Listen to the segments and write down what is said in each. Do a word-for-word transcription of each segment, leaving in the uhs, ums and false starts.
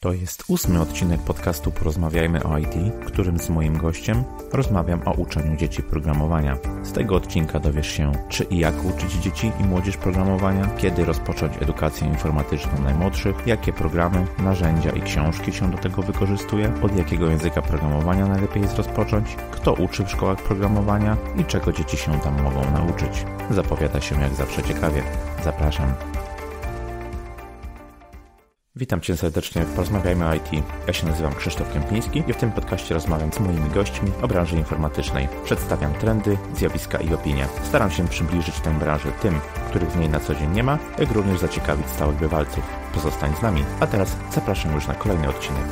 To jest ósmy odcinek podcastu Porozmawiajmy o I T, w którym z moim gościem rozmawiam o uczeniu dzieci programowania. Z tego odcinka dowiesz się, czy i jak uczyć dzieci i młodzież programowania, kiedy rozpocząć edukację informatyczną najmłodszych, jakie programy, narzędzia i książki się do tego wykorzystuje, od jakiego języka programowania najlepiej jest rozpocząć, kto uczy w szkołach programowania i czego dzieci się tam mogą nauczyć. Zapowiada się jak zawsze ciekawie. Zapraszam. Witam Cię serdecznie w Porozmawiajmy o I T. Ja się nazywam Krzysztof Kępiński i w tym podcaście rozmawiam z moimi gośćmi o branży informatycznej. Przedstawiam trendy, zjawiska i opinie. Staram się przybliżyć tę branżę tym, których w niej na co dzień nie ma, jak również zaciekawić stałych bywalców. Pozostań z nami, a teraz zapraszam już na kolejny odcinek.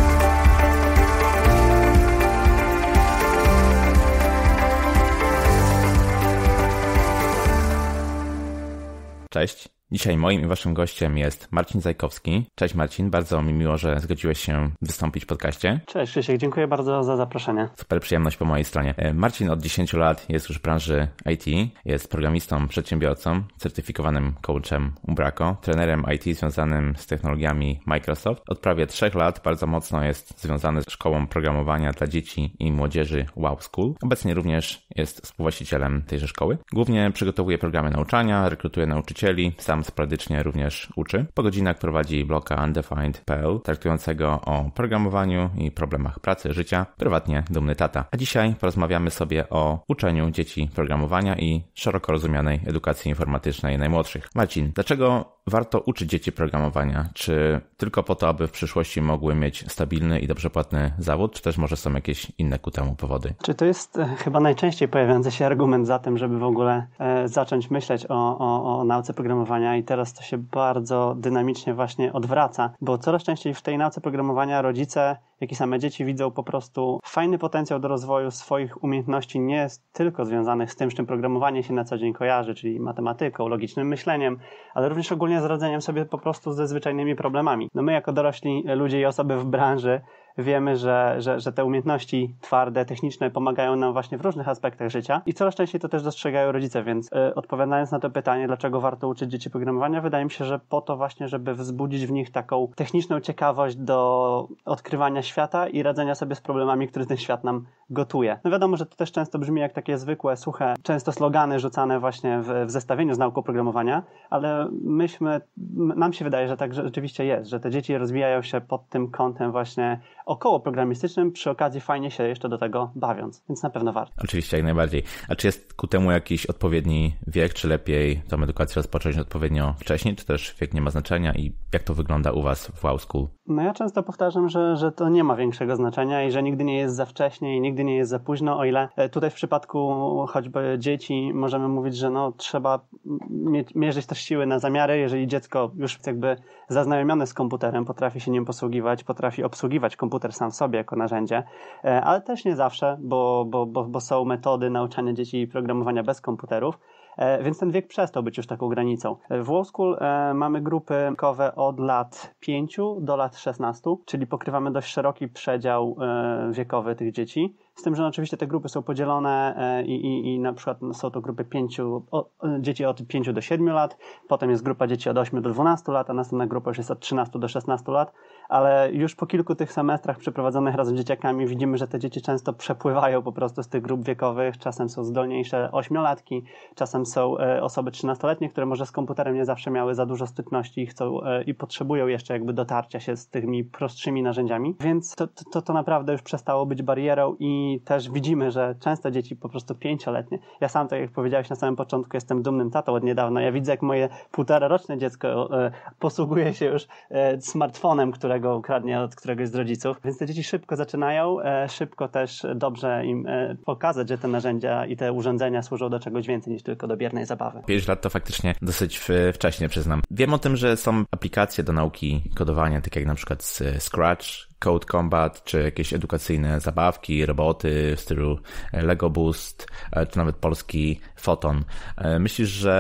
Cześć. Dzisiaj moim i waszym gościem jest Marcin Zajkowski. Cześć Marcin, bardzo mi miło, że zgodziłeś się wystąpić w podcaście. Cześć Krzysiek, dziękuję bardzo za zaproszenie. Super przyjemność po mojej stronie. Marcin od dziesięciu lat jest już w branży I T, jest programistą, przedsiębiorcą, certyfikowanym coachem Umbraco, trenerem I T związanym z technologiami Microsoft. Od prawie trzech lat bardzo mocno jest związany z szkołą programowania dla dzieci i młodzieży Wow School. Obecnie również jest współwłaścicielem tejże szkoły. Głównie przygotowuje programy nauczania, rekrutuje nauczycieli, sam sporadycznie również uczy. Po godzinach prowadzi bloga undefined kropka p l traktującego o programowaniu i problemach pracy, życia. Prywatnie dumny tata. A dzisiaj porozmawiamy sobie o uczeniu dzieci programowania i szeroko rozumianej edukacji informatycznej najmłodszych. Marcin, dlaczego warto uczyć dzieci programowania? Czy tylko po to, aby w przyszłości mogły mieć stabilny i dobrze płatny zawód, czy też może są jakieś inne ku temu powody? Czy to jest chyba najczęściej pojawiający się argument za tym, żeby w ogóle e, zacząć myśleć o, o, o nauce programowania i teraz to się bardzo dynamicznie właśnie odwraca, bo coraz częściej w tej nauce programowania rodzice, jak i same dzieci widzą po prostu fajny potencjał do rozwoju swoich umiejętności, nie tylko związanych z tym, z czym programowanie się na co dzień kojarzy, czyli matematyką, logicznym myśleniem, ale również ogólnie z radzeniem sobie po prostu ze zwyczajnymi problemami. No my jako dorośli ludzie i osoby w branży wiemy, że, że, że te umiejętności twarde, techniczne pomagają nam właśnie w różnych aspektach życia i coraz częściej to też dostrzegają rodzice, więc yy, odpowiadając na to pytanie, dlaczego warto uczyć dzieci programowania, wydaje mi się, że po to właśnie, żeby wzbudzić w nich taką techniczną ciekawość do odkrywania świata i radzenia sobie z problemami, które ten świat nam gotuje. No wiadomo, że to też często brzmi jak takie zwykłe, suche, często slogany rzucane właśnie w, w zestawieniu z nauką programowania, ale myśmy, nam się wydaje, że tak rzeczywiście jest, że te dzieci rozwijają się pod tym kątem właśnie około programistycznym, przy okazji fajnie się jeszcze do tego bawiąc, więc na pewno warto. Oczywiście, jak najbardziej. A czy jest ku temu jakiś odpowiedni wiek, czy lepiej tą edukację rozpocząć odpowiednio wcześniej, czy też wiek nie ma znaczenia i jak to wygląda u was w Wow School? No ja często powtarzam, że, że to nie ma większego znaczenia i że nigdy nie jest za wcześnie i nigdy nie jest za późno, o ile tutaj w przypadku choćby dzieci możemy mówić, że no trzeba mierzyć też siły na zamiary, jeżeli dziecko już jakby zaznajomione z komputerem, potrafi się nim posługiwać, potrafi obsługiwać komputer sam w sobie jako narzędzie, ale też nie zawsze, bo, bo, bo, bo są metody nauczania dzieci programowania bez komputerów, więc ten wiek przestał być już taką granicą. W Wow School mamy grupy wiekowe od lat pięciu do lat szesnastu, czyli pokrywamy dość szeroki przedział wiekowy tych dzieci. Z tym, że oczywiście te grupy są podzielone i, i, i na przykład są to grupy pięciu, o, dzieci od pięciu do siedmiu lat, potem jest grupa dzieci od ośmiu do dwunastu lat, a następna grupa już jest od trzynastu do szesnastu lat, ale już po kilku tych semestrach przeprowadzonych razem z dzieciakami widzimy, że te dzieci często przepływają po prostu z tych grup wiekowych, czasem są zdolniejsze ośmiolatki, czasem są osoby trzynastoletnie, które może z komputerem nie zawsze miały za dużo styczności i chcą i potrzebują jeszcze jakby dotarcia się z tymi prostszymi narzędziami, więc to, to, to naprawdę już przestało być barierą i I też widzimy, że często dzieci po prostu pięcioletnie. Ja sam, tak jak powiedziałeś na samym początku, jestem dumnym tatą od niedawna. Ja widzę, jak moje półtoraroczne dziecko e, posługuje się już e, smartfonem, którego ukradnie od któregoś z rodziców. Więc te dzieci szybko zaczynają, e, szybko też dobrze im e, pokazać, że te narzędzia i te urządzenia służą do czegoś więcej niż tylko do biernej zabawy. Pięć lat to faktycznie dosyć wcześnie, przyznam. Wiem o tym, że są aplikacje do nauki kodowania, takie jak na przykład Scratch, Code Combat, czy jakieś edukacyjne zabawki, roboty w stylu Lego Boost, czy nawet polski Photon. Myślisz, że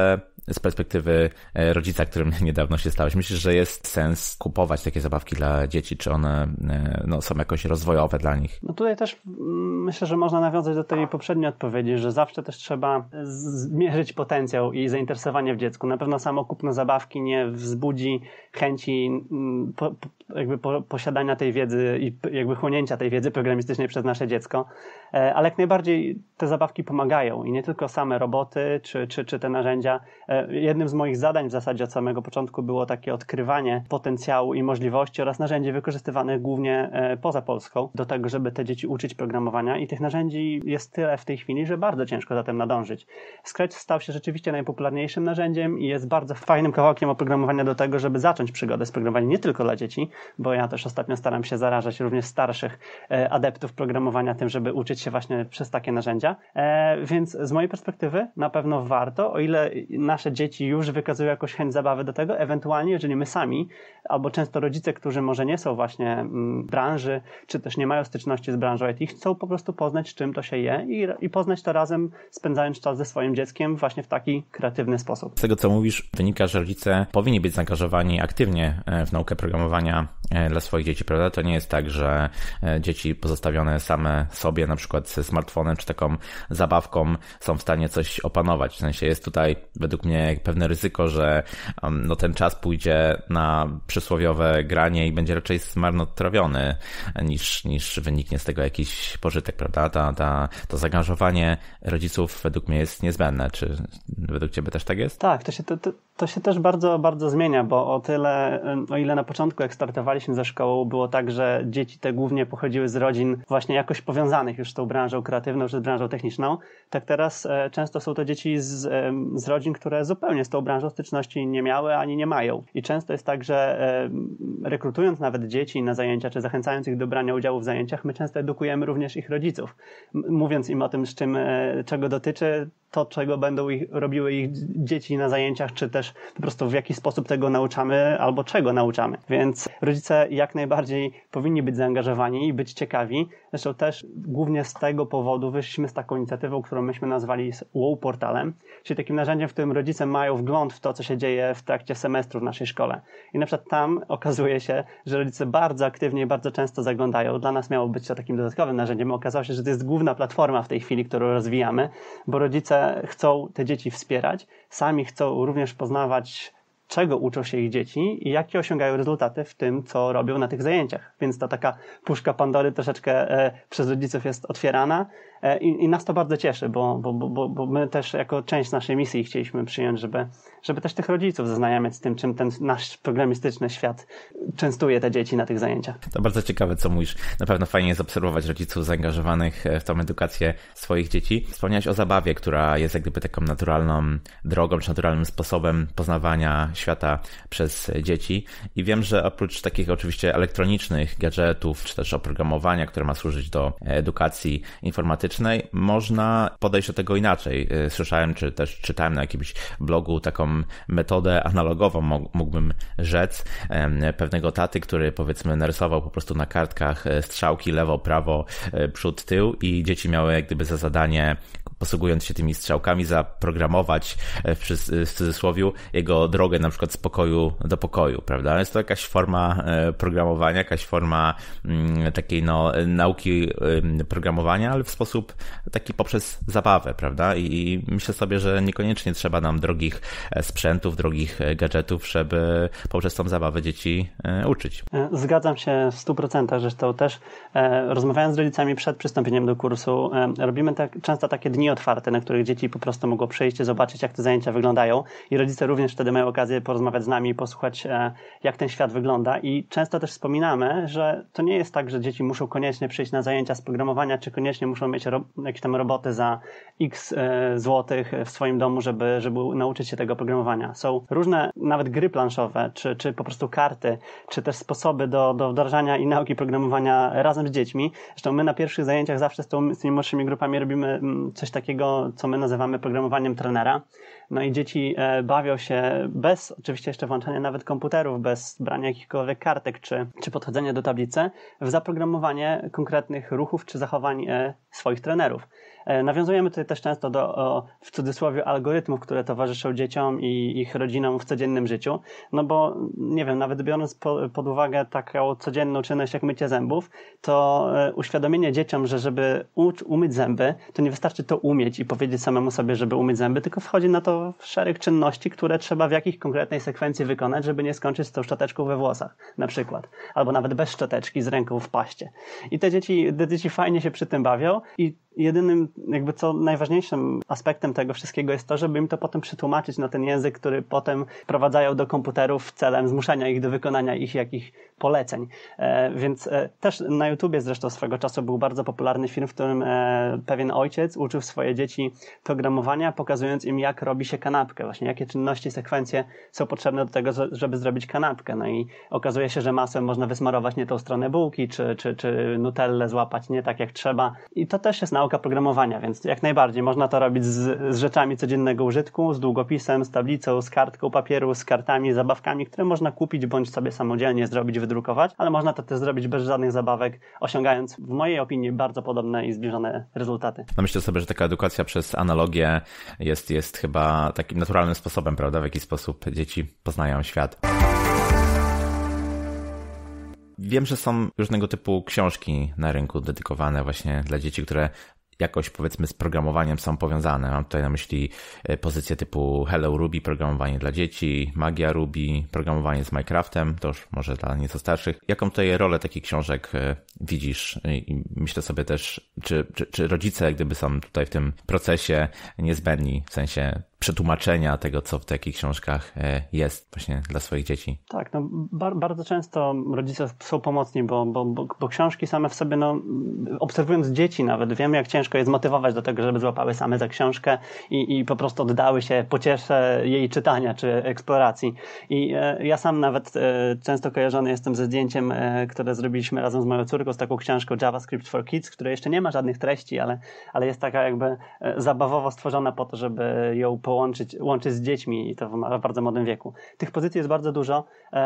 z perspektywy rodzica, którym niedawno się stałeś, myślisz, że jest sens kupować takie zabawki dla dzieci? Czy one no, są jakoś rozwojowe dla nich? No tutaj też myślę, że można nawiązać do tej poprzedniej odpowiedzi, że zawsze też trzeba zmierzyć potencjał i zainteresowanie w dziecku. Na pewno samo kupno zabawki nie wzbudzi chęci po, jakby po, posiadania tej wiedzy i jakby chłonięcia tej wiedzy programistycznej przez nasze dziecko, ale jak najbardziej te zabawki pomagają i nie tylko same roboty czy, czy, czy te narzędzia. Jednym z moich zadań w zasadzie od samego początku było takie odkrywanie potencjału i możliwości oraz narzędzi wykorzystywanych głównie poza Polską do tego, żeby te dzieci uczyć programowania i tych narzędzi jest tyle w tej chwili, że bardzo ciężko za tym nadążyć. Scratch stał się rzeczywiście najpopularniejszym narzędziem i jest bardzo fajnym kawałkiem oprogramowania do tego, żeby zacząć przygodę z programowaniem nie tylko dla dzieci, bo ja też ostatnio staram się zarażać również starszych adeptów programowania tym, żeby uczyć się właśnie przez takie narzędzia. Więc z mojej perspektywy na pewno warto, o ile nasze dzieci już wykazują jakąś chęć zabawy do tego, ewentualnie jeżeli my sami, albo często rodzice, którzy może nie są właśnie w branży, czy też nie mają styczności z branżą I T, chcą po prostu poznać, czym to się je i, i poznać to razem, spędzając czas ze swoim dzieckiem właśnie w taki kreatywny sposób. Z tego, co mówisz, wynika, że rodzice powinni być zaangażowani aktywnie w naukę programowania dla swoich dzieci, prawda? To nie jest tak, że dzieci pozostawione same sobie, na przykład ze smartfonem czy taką zabawką są w stanie coś opanować. W sensie jest tutaj według mnie pewne ryzyko, że no, ten czas pójdzie na przysłowiowe granie i będzie raczej zmarnotrawiony niż, niż wyniknie z tego jakiś pożytek, prawda? Ta, ta, to zaangażowanie rodziców według mnie jest niezbędne. Czy według ciebie też tak jest? Tak, to się, to, to, to się też bardzo, bardzo zmienia, bo o tyle, o ile na początku jak startowaliśmy ze szkołą było tak, że dzieci te głównie pochodziły z rodzin właśnie jakoś powiązanych już z tą branżą kreatywną czy z branżą techniczną, tak teraz e, często są to dzieci z, e, z rodzin, które zupełnie z tą branżą styczności nie miały ani nie mają. I często jest tak, że e, rekrutując nawet dzieci na zajęcia, czy zachęcając ich do brania udziału w zajęciach, my często edukujemy również ich rodziców, M- mówiąc im o tym, z czym, e, czego dotyczy to, czego będą ich, robiły ich dzieci na zajęciach, czy też po prostu w jaki sposób tego nauczamy, albo czego nauczamy. Więc rodzice jak najbardziej powinni być zaangażowani i być ciekawi. Zresztą też głównie z tego powodu wyszliśmy z taką inicjatywą, którą myśmy nazwali Wow Portalem, czyli takim narzędziem, w którym rodzice mają wgląd w to, co się dzieje w trakcie semestru w naszej szkole. I na przykład tam okazuje się, że rodzice bardzo aktywnie i bardzo często zaglądają. Dla nas miało być to takim dodatkowym narzędziem. Okazało się, że to jest główna platforma w tej chwili, którą rozwijamy, bo rodzice chcą te dzieci wspierać, sami chcą również poznawać, czego uczą się ich dzieci i jakie osiągają rezultaty w tym, co robią na tych zajęciach. Więc ta taka puszka Pandory troszeczkę e, przez rodziców jest otwierana e, i, i nas to bardzo cieszy, bo, bo, bo, bo my też jako część naszej misji chcieliśmy przyjąć, żeby, żeby też tych rodziców zaznajamiać z tym, czym ten nasz programistyczny świat częstuje te dzieci na tych zajęciach. To bardzo ciekawe, co mówisz. Na pewno fajnie jest obserwować rodziców zaangażowanych w tą edukację swoich dzieci. Wspomniałeś o zabawie, która jest jak gdyby taką naturalną drogą, czy naturalnym sposobem poznawania świata przez dzieci i wiem, że oprócz takich oczywiście elektronicznych gadżetów, czy też oprogramowania, które ma służyć do edukacji informatycznej, można podejść do tego inaczej. Słyszałem, czy też czytałem na jakimś blogu taką metodę analogową, mógłbym rzec, pewnego taty, który powiedzmy narysował po prostu na kartkach strzałki lewo, prawo, przód, tył i dzieci miały jak gdyby za zadanie, posługując się tymi strzałkami, zaprogramować w, w cudzysłowiu jego drogę na przykład z pokoju do pokoju, prawda? Jest to jakaś forma programowania, jakaś forma takiej no, nauki programowania, ale w sposób taki poprzez zabawę, prawda? I myślę sobie, że niekoniecznie trzeba nam drogich sprzętów, drogich gadżetów, żeby poprzez tą zabawę dzieci uczyć. Zgadzam się w stu procentach, zresztą też rozmawiając z rodzicami przed przystąpieniem do kursu, robimy tak, często takie dni otwarte, na których dzieci po prostu mogą przyjść i zobaczyć, jak te zajęcia wyglądają i rodzice również wtedy mają okazję porozmawiać z nami i posłuchać, jak ten świat wygląda i często też wspominamy, że to nie jest tak, że dzieci muszą koniecznie przyjść na zajęcia z programowania, czy koniecznie muszą mieć ro- jakieś tam roboty za x e, złotych w swoim domu, żeby, żeby nauczyć się tego programowania. Są różne nawet gry planszowe, czy, czy po prostu karty, czy też sposoby do, do wdrażania i nauki programowania razem z dziećmi. Zresztą my na pierwszych zajęciach zawsze z, tą, z tymi młodszymi grupami robimy coś takiego takiego, co my nazywamy programowaniem trenera. No i dzieci bawią się bez, oczywiście jeszcze włączania nawet komputerów, bez brania jakichkolwiek kartek czy, czy podchodzenia do tablicy, w zaprogramowanie konkretnych ruchów czy zachowań swoich trenerów. Nawiązujemy tutaj też często do, o, w cudzysłowie, algorytmów, które towarzyszą dzieciom i ich rodzinom w codziennym życiu, no bo, nie wiem, nawet biorąc po, pod uwagę taką codzienną czynność jak mycie zębów, to e, uświadomienie dzieciom, że żeby ucz, umyć zęby, to nie wystarczy to umieć i powiedzieć samemu sobie, żeby umyć zęby, tylko wchodzi na to szereg czynności, które trzeba w jakiejś konkretnej sekwencji wykonać, żeby nie skończyć z tą szczoteczką we włosach, na przykład. Albo nawet bez szczoteczki, z ręką w paście. I te dzieci, te dzieci fajnie się przy tym bawią i jedynym, jakby co najważniejszym aspektem tego wszystkiego jest to, żeby im to potem przetłumaczyć na ten język, który potem wprowadzają do komputerów celem zmuszania ich do wykonania ich jakichś poleceń. E, więc e, też na YouTubie zresztą swego czasu był bardzo popularny film, w którym e, pewien ojciec uczył swoje dzieci programowania, pokazując im, jak robi się kanapkę, właśnie jakie czynności, sekwencje są potrzebne do tego, żeby zrobić kanapkę. No i okazuje się, że masłem można wysmarować nie tą stronę bułki, czy, czy, czy nutellę złapać nie tak jak trzeba. I to też jest nauka programowania, więc jak najbardziej można to robić z, z rzeczami codziennego użytku, z długopisem, z tablicą, z kartką papieru, z kartami, zabawkami, które można kupić bądź sobie samodzielnie zrobić, wydrukować, ale można to też zrobić bez żadnych zabawek, osiągając w mojej opinii bardzo podobne i zbliżone rezultaty. No myślę sobie, że taka edukacja przez analogię jest, jest chyba takim naturalnym sposobem, prawda, w jaki sposób dzieci poznają świat. Wiem, że są różnego typu książki na rynku dedykowane właśnie dla dzieci, które jakoś, powiedzmy, z programowaniem są powiązane. Mam tutaj na myśli pozycje typu Hello Ruby, programowanie dla dzieci, Magia Ruby, programowanie z Minecraftem, to już może dla nieco starszych. Jaką tutaj rolę takich książek widzisz? I myślę sobie też, czy, czy, czy rodzice gdyby są tutaj w tym procesie niezbędni, w sensie przetłumaczenia tego, co w takich książkach jest właśnie dla swoich dzieci. Tak, no bar- bardzo często rodzice są pomocni, bo, bo, bo, bo książki same w sobie, no obserwując dzieci nawet, wiemy, jak ciężko jest zmotywować do tego, żeby złapały same za książkę i, i po prostu oddały się pociesze jej czytania czy eksploracji. I e, ja sam nawet e, często kojarzony jestem ze zdjęciem, e, które zrobiliśmy razem z moją córką, z taką książką JavaScript for Kids, której jeszcze nie ma żadnych treści, ale, ale jest taka jakby e, zabawowo stworzona po to, żeby ją połączyć łączyć z dziećmi i to w bardzo młodym wieku. Tych pozycji jest bardzo dużo.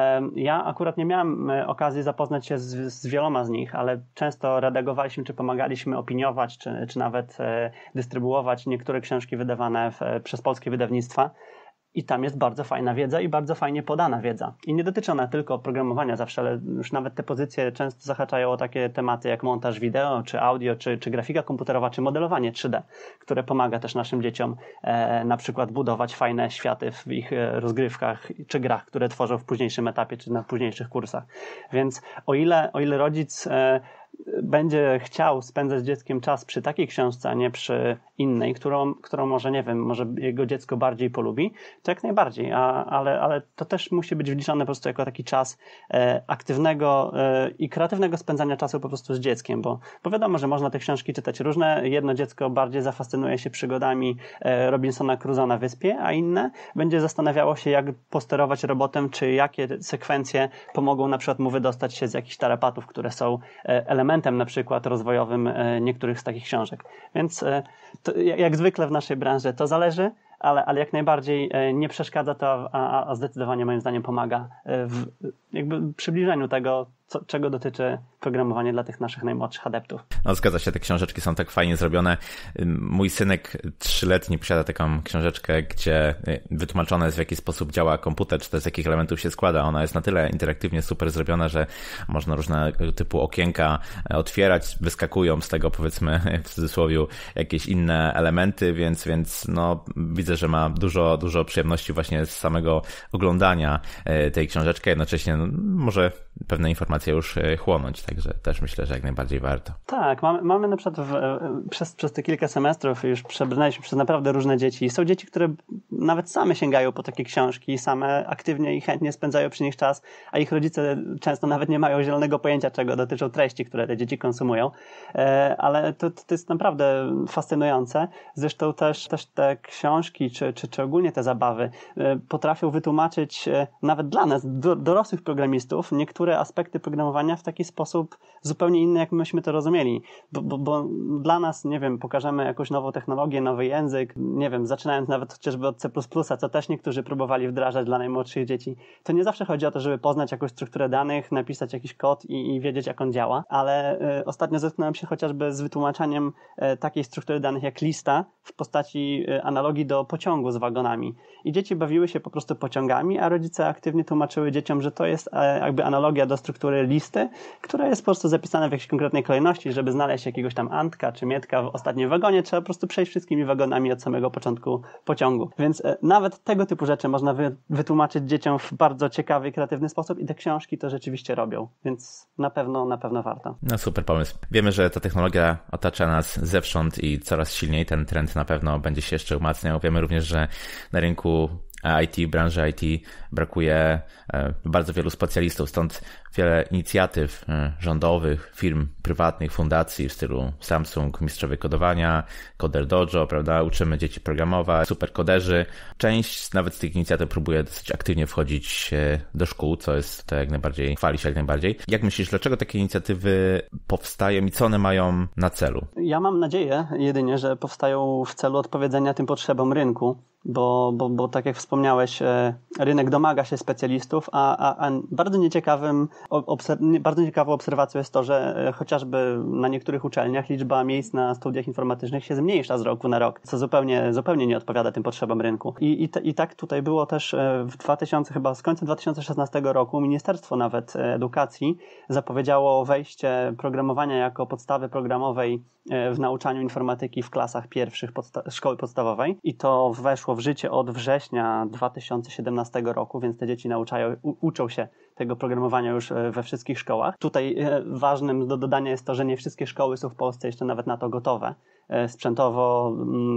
Ja akurat nie miałem okazji zapoznać się z, z wieloma z nich, ale często redagowaliśmy, czy pomagaliśmy opiniować, czy, czy nawet dystrybuować niektóre książki wydawane w, przez polskie wydawnictwa. I tam jest bardzo fajna wiedza i bardzo fajnie podana wiedza. I nie dotyczy ona tylko oprogramowania zawsze, ale już nawet te pozycje często zahaczają o takie tematy jak montaż wideo, czy audio, czy, czy grafika komputerowa, czy modelowanie trzy D, które pomaga też naszym dzieciom e, na przykład budować fajne światy w ich rozgrywkach czy grach, które tworzą w późniejszym etapie, czy na późniejszych kursach. Więc o ile, o ile rodzic e, będzie chciał spędzać z dzieckiem czas przy takiej książce, a nie przy innej, którą, którą może, nie wiem, może jego dziecko bardziej polubi, to jak najbardziej, a, ale, ale to też musi być wliczane po prostu jako taki czas e, aktywnego e, i kreatywnego spędzania czasu po prostu z dzieckiem, bo, bo wiadomo, że można te książki czytać różne. Jedno dziecko bardziej zafascynuje się przygodami e, Robinsona Crusoe na wyspie, a inne będzie zastanawiało się, jak posterować robotem, czy jakie sekwencje pomogą na przykład mu wydostać się z jakichś tarapatów, które są e, elementem na przykład rozwojowym e, niektórych z takich książek. Więc e, to, jak zwykle w naszej branży to zależy, ale, ale jak najbardziej nie przeszkadza to, a, a zdecydowanie moim zdaniem pomaga w jakby przybliżeniu tego, co, czego dotyczy programowanie dla tych naszych najmłodszych adeptów. No zgadza się, te książeczki są tak fajnie zrobione. Mój synek trzyletni posiada taką książeczkę, gdzie wytłumaczone jest, w jaki sposób działa komputer, czy to z jakich elementów się składa. Ona jest na tyle interaktywnie super zrobiona, że można różnego typu okienka otwierać, wyskakują z tego, powiedzmy w cudzysłowie, jakieś inne elementy, więc, więc no widzę, że ma dużo, dużo przyjemności właśnie z samego oglądania tej książeczki, jednocześnie no, może pewne informacje już chłonąć, także też myślę, że jak najbardziej warto. Tak, mamy, mamy na przykład w, przez, przez te kilka semestrów już przebrnęliśmy przez naprawdę różne dzieci. Są dzieci, które nawet same sięgają po takie książki, same aktywnie i chętnie spędzają przy nich czas, a ich rodzice często nawet nie mają zielonego pojęcia, czego dotyczą treści, które te dzieci konsumują, ale to, to jest naprawdę fascynujące. Zresztą też, też te książki, czy, czy, czy ogólnie te zabawy potrafią wytłumaczyć nawet dla nas, do, dorosłych programistów, niektóre niektóre aspekty programowania w taki sposób zupełnie inny, jak myśmy to rozumieli. Bo, bo, bo dla nas, nie wiem, pokażemy jakąś nową technologię, nowy język, nie wiem, zaczynając nawet chociażby od C plus plus, co też niektórzy próbowali wdrażać dla najmłodszych dzieci. To nie zawsze chodzi o to, żeby poznać jakąś strukturę danych, napisać jakiś kod i, i wiedzieć, jak on działa, ale y, ostatnio zetknąłem się chociażby z wytłumaczaniem y, takiej struktury danych jak lista w postaci y, analogii do pociągu z wagonami. I dzieci bawiły się po prostu pociągami, a rodzice aktywnie tłumaczyły dzieciom, że to jest y, jakby analogia do struktury listy, która jest po prostu zapisana w jakiejś konkretnej kolejności, żeby znaleźć jakiegoś tam Antka czy Mietka w ostatnim wagonie, trzeba po prostu przejść wszystkimi wagonami od samego początku pociągu. Więc y, nawet tego typu rzeczy można wy, wytłumaczyć dzieciom w bardzo ciekawy i kreatywny sposób i te książki to rzeczywiście robią, więc na pewno, na pewno warto. No super pomysł. Wiemy, że ta technologia otacza nas zewsząd i coraz silniej ten trend na pewno będzie się jeszcze umacniał. Wiemy również, że na rynku I T, branży I T brakuje bardzo wielu specjalistów, stąd wiele inicjatyw rządowych, firm prywatnych, fundacji w stylu Samsung, Mistrzowie Kodowania, Coder Dojo, prawda, uczymy dzieci programować, superkoderzy. Część nawet z tych inicjatyw próbuje dosyć aktywnie wchodzić do szkół, co jest to jak najbardziej, chwali się jak najbardziej. Jak myślisz, dlaczego takie inicjatywy powstają i co one mają na celu? Ja mam nadzieję jedynie, że powstają w celu odpowiedzenia tym potrzebom rynku, bo, bo, bo tak jak wspomniałeś, rynek domaga się specjalistów, a, a, a bardzo nieciekawym, obser- bardzo ciekawą obserwacją jest to, że chociażby na niektórych uczelniach liczba miejsc na studiach informatycznych się zmniejsza z roku na rok, co zupełnie, zupełnie nie odpowiada tym potrzebom rynku. I, i, te, i tak tutaj było też w dwa tysiące, chyba z końca dwa tysiące szesnastego roku Ministerstwo nawet Edukacji zapowiedziało wejście programowania jako podstawy programowej w nauczaniu informatyki w klasach pierwszych podsta- szkoły podstawowej i to weszło w życie od września dwa tysiące siedemnastego roku, więc te dzieci nauczają, u, uczą się tego programowania już we wszystkich szkołach. Tutaj ważnym do dodania jest to, że nie wszystkie szkoły są w Polsce jeszcze nawet na to gotowe. Sprzętowo,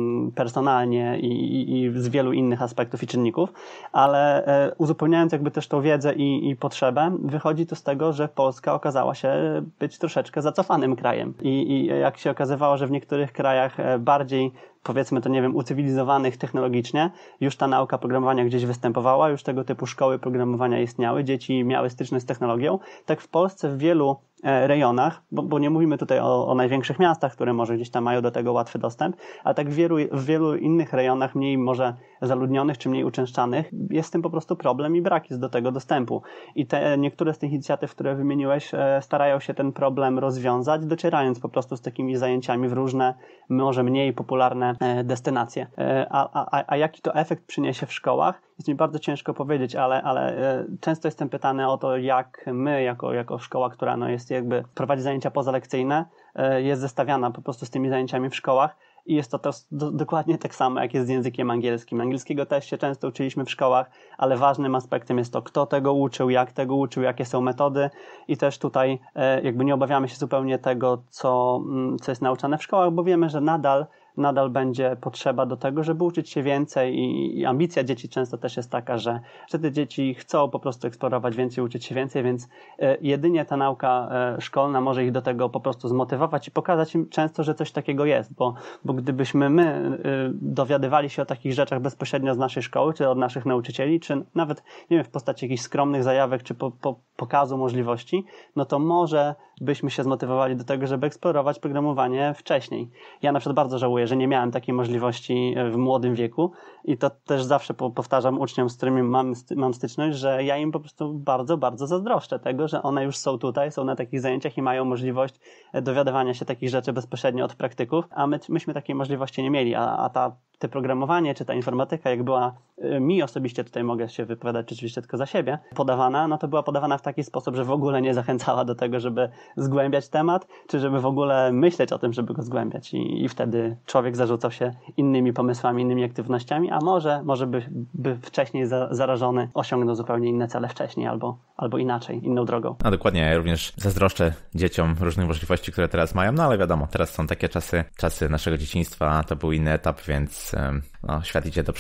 personalnie i, i, i z wielu innych aspektów i czynników, ale uzupełniając jakby też tą wiedzę i, i potrzebę, wychodzi to z tego, że Polska okazała się być troszeczkę zacofanym krajem i, i jak się okazywało, że w niektórych krajach bardziej, powiedzmy to nie wiem, ucywilizowanych technologicznie, już ta nauka programowania gdzieś występowała, już tego typu szkoły programowania istniały, dzieci miały styczność z technologią, tak w Polsce w wielu rejonach, bo, bo nie mówimy tutaj o, o największych miastach, które może gdzieś tam mają do tego łatwy dostęp, a tak w wielu, w wielu innych rejonach, mniej może zaludnionych czy mniej uczęszczanych, jest z tym po prostu problem i brak jest do tego dostępu. I te niektóre z tych inicjatyw, które wymieniłeś, starają się ten problem rozwiązać, docierając po prostu z takimi zajęciami w różne, może mniej popularne destynacje. A, a, a jaki to efekt przyniesie w szkołach? Jest mi bardzo ciężko powiedzieć, ale, ale często jestem pytany o to, jak my, jako, jako szkoła, która no jest jakby prowadzi zajęcia pozalekcyjne, jest zestawiana po prostu z tymi zajęciami w szkołach i jest to też do, dokładnie tak samo, jak jest z językiem angielskim. Angielskiego też się często uczyliśmy w szkołach, ale ważnym aspektem jest to, kto tego uczył, jak tego uczył, jakie są metody i też tutaj jakby nie obawiamy się zupełnie tego, co, co jest nauczane w szkołach, bo wiemy, że nadal nadal będzie potrzeba do tego, żeby uczyć się więcej i, i ambicja dzieci często też jest taka, że, że te dzieci chcą po prostu eksplorować więcej, uczyć się więcej, więc e, jedynie ta nauka e, szkolna może ich do tego po prostu zmotywować i pokazać im często, że coś takiego jest, bo, bo gdybyśmy my e, dowiadywali się o takich rzeczach bezpośrednio z naszej szkoły, czy od naszych nauczycieli, czy nawet nie wiem, w postaci jakichś skromnych zajawek, czy po, po, pokazu możliwości, no to może byśmy się zmotywowali do tego, żeby eksplorować programowanie wcześniej. Ja na przykład bardzo żałuję, że nie miałem takiej możliwości w młodym wieku i to też zawsze powtarzam uczniom, z którymi mam, mam styczność, że ja im po prostu bardzo, bardzo zazdroszczę tego, że one już są tutaj, są na takich zajęciach i mają możliwość dowiadywania się takich rzeczy bezpośrednio od praktyków, a my, myśmy takiej możliwości nie mieli, a, a ta te programowanie, czy ta informatyka, jak była mi osobiście, tutaj mogę się wypowiadać rzeczywiście tylko za siebie, podawana, no to była podawana w taki sposób, że w ogóle nie zachęcała do tego, żeby zgłębiać temat, czy żeby w ogóle myśleć o tym, żeby go zgłębiać i, i wtedy człowiek zarzucał się innymi pomysłami, innymi aktywnościami, a może, może by, by wcześniej za, zarażony osiągnął zupełnie inne cele wcześniej albo, albo inaczej, inną drogą. No dokładnie, ja również zazdroszczę dzieciom różnych możliwości, które teraz mają, no ale wiadomo, teraz są takie czasy, czasy naszego dzieciństwa, to był inny etap, więc no, świat idzie do przodu.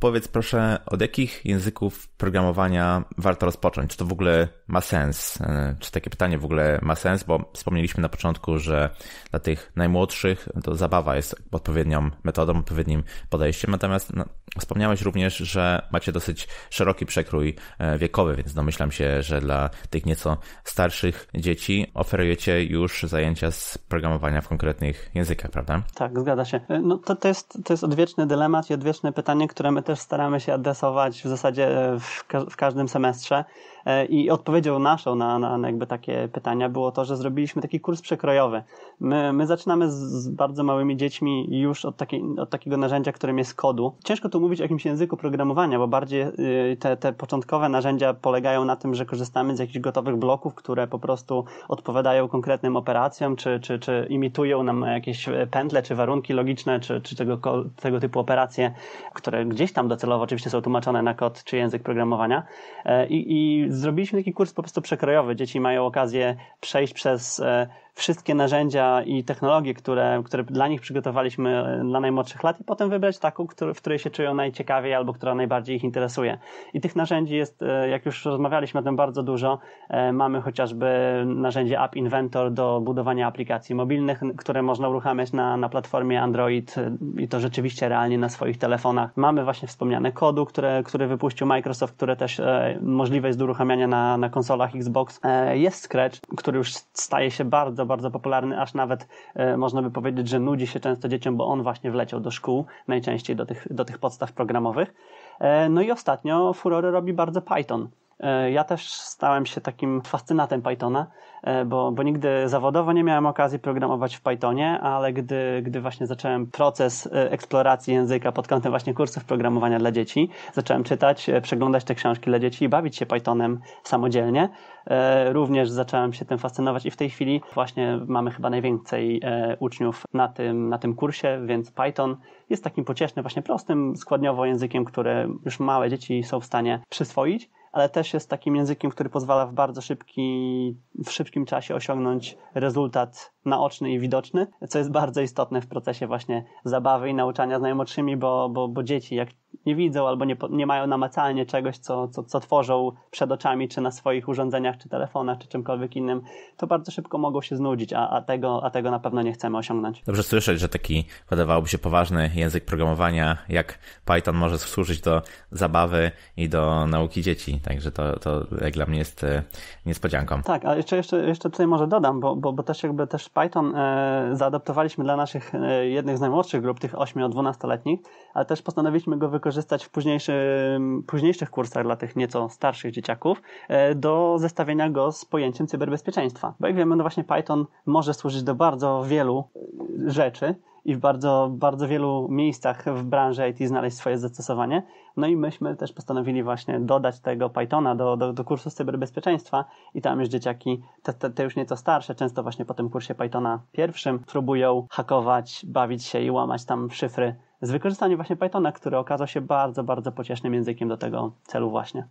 powiedz proszę, od jakich języków programowania warto rozpocząć? Czy to w ogóle ma sens? Czy takie pytanie w ogóle ma sens? Bo wspomnieliśmy na początku, że dla tych najmłodszych to zabawa jest odpowiednią metodą, odpowiednim podejściem. Natomiast no, wspomniałeś również, że macie dosyć szeroki przekrój wiekowy, więc domyślam się, że dla tych nieco starszych dzieci oferujecie już zajęcia z programowania w konkretnych językach, prawda? Tak, zgadza się. No to, to, jest, to jest odwieczny dylemat i odwieczne pytanie, które my też staramy się adresować w zasadzie w, ka- w każdym semestrze. I odpowiedzią naszą na, na, na jakby takie pytania było to, że zrobiliśmy taki kurs przekrojowy. My, my zaczynamy z, z bardzo małymi dziećmi już od, takiej, od takiego narzędzia, którym jest kodu. Ciężko tu mówić o jakimś języku programowania, bo bardziej te, te początkowe narzędzia polegają na tym, że korzystamy z jakichś gotowych bloków, które po prostu odpowiadają konkretnym operacjom, czy, czy, czy imitują nam jakieś pętle, czy warunki logiczne, czy, czy tego, tego typu operacje, które gdzieś tam docelowo oczywiście są tłumaczone na kod, czy język programowania. I, i zrobiliśmy taki kurs po prostu przekrojowy. Dzieci mają okazję przejść przez wszystkie narzędzia i technologie, które, które dla nich przygotowaliśmy dla najmłodszych lat i potem wybrać taką, w której się czują najciekawiej albo która najbardziej ich interesuje. I tych narzędzi jest, jak już rozmawialiśmy o tym, bardzo dużo. Mamy chociażby narzędzie App Inventor do budowania aplikacji mobilnych, które można uruchamiać na, na platformie Android i to rzeczywiście realnie na swoich telefonach. Mamy właśnie wspomniane Kodu, które, które wypuścił Microsoft, które też e, możliwe jest do uruchamiania na, na konsolach Xbox. E, jest Scratch, który już staje się bardzo bardzo popularny, aż nawet e, można by powiedzieć, że nudzi się często dzieciom, bo on właśnie wleciał do szkół, najczęściej do tych, do tych podstaw programowych. E, no i ostatnio furorę robi bardzo Python. E, ja też stałem się takim fascynatem Pythona, e, bo, bo nigdy zawodowo nie miałem okazji programować w Pythonie, ale gdy, gdy właśnie zacząłem proces eksploracji języka pod kątem właśnie kursów programowania dla dzieci, zacząłem czytać, przeglądać te książki dla dzieci i bawić się Pythonem samodzielnie. Również zacząłem się tym fascynować i w tej chwili właśnie mamy chyba najwięcej uczniów na tym, na tym kursie, więc Python jest takim pociesznym, właśnie prostym składniowo językiem, który już małe dzieci są w stanie przyswoić, ale też jest takim językiem, który pozwala w bardzo szybki, w szybkim czasie osiągnąć rezultat naoczny i widoczny, co jest bardzo istotne w procesie właśnie zabawy i nauczania z najmłodszymi, bo, bo, bo dzieci jak nie widzą albo nie, nie mają namacalnie czegoś, co, co, co tworzą przed oczami, czy na swoich urządzeniach, czy telefonach, czy czymkolwiek innym, to bardzo szybko mogą się znudzić, a, a, tego, a tego na pewno nie chcemy osiągnąć. Dobrze słyszeć, że taki wydawałoby się poważny język programowania jak Python może służyć do zabawy i do nauki dzieci, także to, to jak dla mnie jest niespodzianką. Tak, a jeszcze, jeszcze, jeszcze tutaj może dodam, bo, bo, bo też jakby też Python e, zaadaptowaliśmy dla naszych e, jednych z najmłodszych grup, tych ośmiu-dwunastoletnich, ale też postanowiliśmy go wykorzystać w późniejszym, późniejszych kursach dla tych nieco starszych dzieciaków e, do zestawienia go z pojęciem cyberbezpieczeństwa. Bo jak wiemy, no właśnie Python może służyć do bardzo wielu rzeczy i w bardzo, bardzo wielu miejscach w branży I T znaleźć swoje zastosowanie. No i myśmy też postanowili właśnie dodać tego Pythona do, do, do kursu z cyberbezpieczeństwa i tam już dzieciaki, te, te, te już nieco starsze, często właśnie po tym kursie Pythona pierwszym próbują hakować, bawić się i łamać tam szyfry z wykorzystaniem właśnie Pythona, który okazał się bardzo, bardzo pociesznym językiem do tego celu właśnie.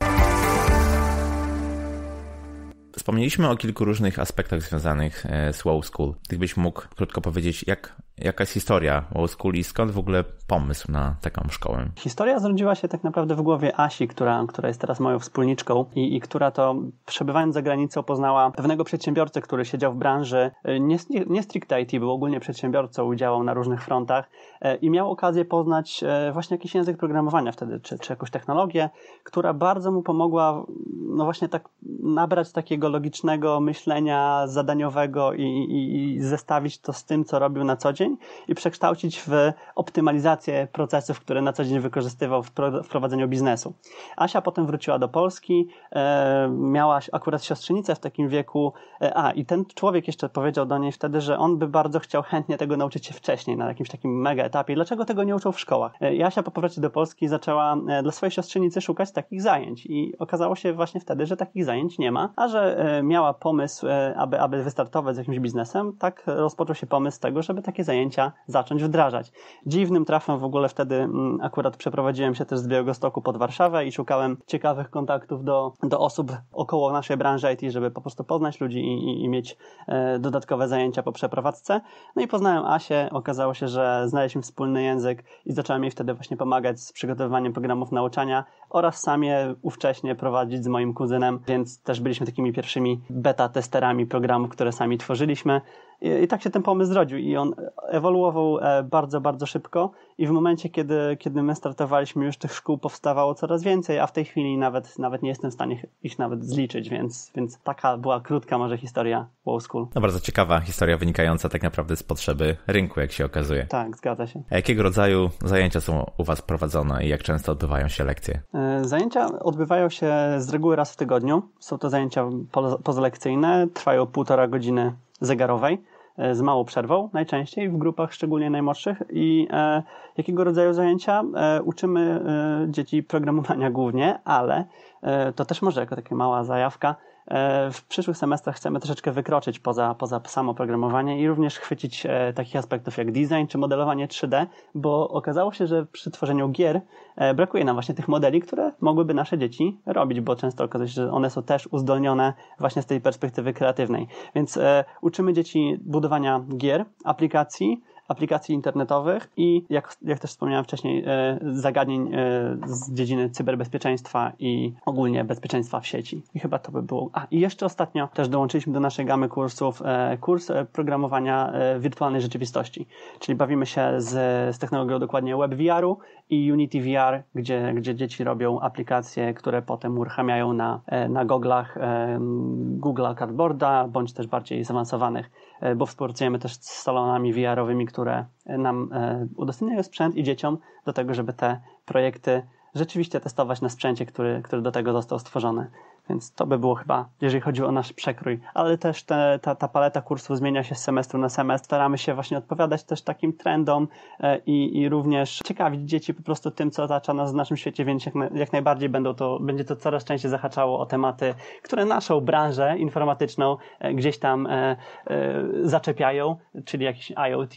Wspomnieliśmy o kilku różnych aspektach związanych z Wow School. Gdybyś mógł krótko powiedzieć, jak, jaka jest historia Wow School i skąd w ogóle pomysł na taką szkołę? Historia zrodziła się tak naprawdę w głowie Asi, która, która jest teraz moją wspólniczką i, i która to przebywając za granicą poznała pewnego przedsiębiorcę, który siedział w branży nie, nie stricte I T, był ogólnie przedsiębiorcą, działał na różnych frontach i miał okazję poznać właśnie jakiś język programowania wtedy, czy, czy jakąś technologię, która bardzo mu pomogła no właśnie tak nabrać takiego logicznego myślenia zadaniowego i, i, i zestawić to z tym, co robił na co dzień i przekształcić w optymalizację procesów, które na co dzień wykorzystywał w, pro, w prowadzeniu biznesu. Asia potem wróciła do Polski, e, miała akurat siostrzenicę w takim wieku, e, a i ten człowiek jeszcze powiedział do niej wtedy, że on by bardzo chciał chętnie tego nauczyć się wcześniej, na jakimś takim mega etapie. Dlaczego tego nie uczą w szkołach? E, I Asia po powrocie do Polski zaczęła e, dla swojej siostrzenicy szukać takich zajęć i okazało się właśnie wtedy, że takich zajęć nie ma, a że miała pomysł, aby, aby wystartować z jakimś biznesem, tak rozpoczął się pomysł tego, żeby takie zajęcia zajęcia zacząć wdrażać. Dziwnym trafem w ogóle wtedy akurat przeprowadziłem się też z Białegostoku pod Warszawę i szukałem ciekawych kontaktów do, do osób około naszej branży I T, żeby po prostu poznać ludzi i, i, i mieć e, dodatkowe zajęcia po przeprowadzce. No i poznałem Asię, okazało się, że znaleźliśmy wspólny język i zacząłem jej wtedy właśnie pomagać z przygotowywaniem programów nauczania oraz sam je ówcześnie prowadzić z moim kuzynem, więc też byliśmy takimi pierwszymi beta testerami programów, które sami tworzyliśmy. I, I tak się ten pomysł zrodził i on ewoluował bardzo, bardzo szybko i w momencie, kiedy, kiedy my startowaliśmy, już tych szkół powstawało coraz więcej, a w tej chwili nawet, nawet nie jestem w stanie ich nawet zliczyć, więc, więc taka była krótka może historia Wow School. No bardzo ciekawa historia wynikająca tak naprawdę z potrzeby rynku, jak się okazuje. Tak, zgadza się. A jakiego rodzaju zajęcia są u Was prowadzone i jak często odbywają się lekcje? Zajęcia odbywają się z reguły raz w tygodniu. Są to zajęcia pozalekcyjne, trwają półtora godziny zegarowej, z małą przerwą najczęściej, w grupach szczególnie najmłodszych. I e, jakiego rodzaju zajęcia? E, uczymy e, dzieci programowania głównie, ale e, to też może jako taka mała zajawka. E, w przyszłych semestrach chcemy troszeczkę wykroczyć poza, poza samo programowanie i również chwycić e, takich aspektów jak design czy modelowanie trzy D, bo okazało się, że przy tworzeniu gier e, brakuje nam właśnie tych modeli, które mogłyby nasze dzieci robić, bo często okazuje się, że one są też uzdolnione właśnie z tej perspektywy kreatywnej. Więc e, uczymy dzieci budowania gier, aplikacji, aplikacji internetowych i jak, jak też wspomniałem wcześniej, e, zagadnień e, z dziedziny cyberbezpieczeństwa i ogólnie bezpieczeństwa w sieci. I chyba to by było. A i jeszcze ostatnio też dołączyliśmy do naszej gamy kursów e, kurs e, programowania e, wirtualnej rzeczywistości. Czyli bawimy się z, z technologią dokładnie WebVR-u i Unity V R, gdzie, gdzie dzieci robią aplikacje, które potem uruchamiają na, e, na goglach e, Google'a Cardboarda, bądź też bardziej zaawansowanych, e, bo współpracujemy też z salonami V R-owymi, które nam e, udostępniają sprzęt i dzieciom do tego, żeby te projekty rzeczywiście testować na sprzęcie, który, który do tego został stworzony. Więc to by było chyba, jeżeli chodzi o nasz przekrój. Ale też te, ta, ta paleta kursów zmienia się z semestru na semestr. Staramy się właśnie odpowiadać też takim trendom e, i, i również ciekawić dzieci po prostu tym, co otacza nas w naszym świecie, więc jak, na, jak najbardziej będą to, będzie to coraz częściej zahaczało o tematy, które naszą branżę informatyczną e, gdzieś tam e, e, zaczepiają, czyli jakiś IoT,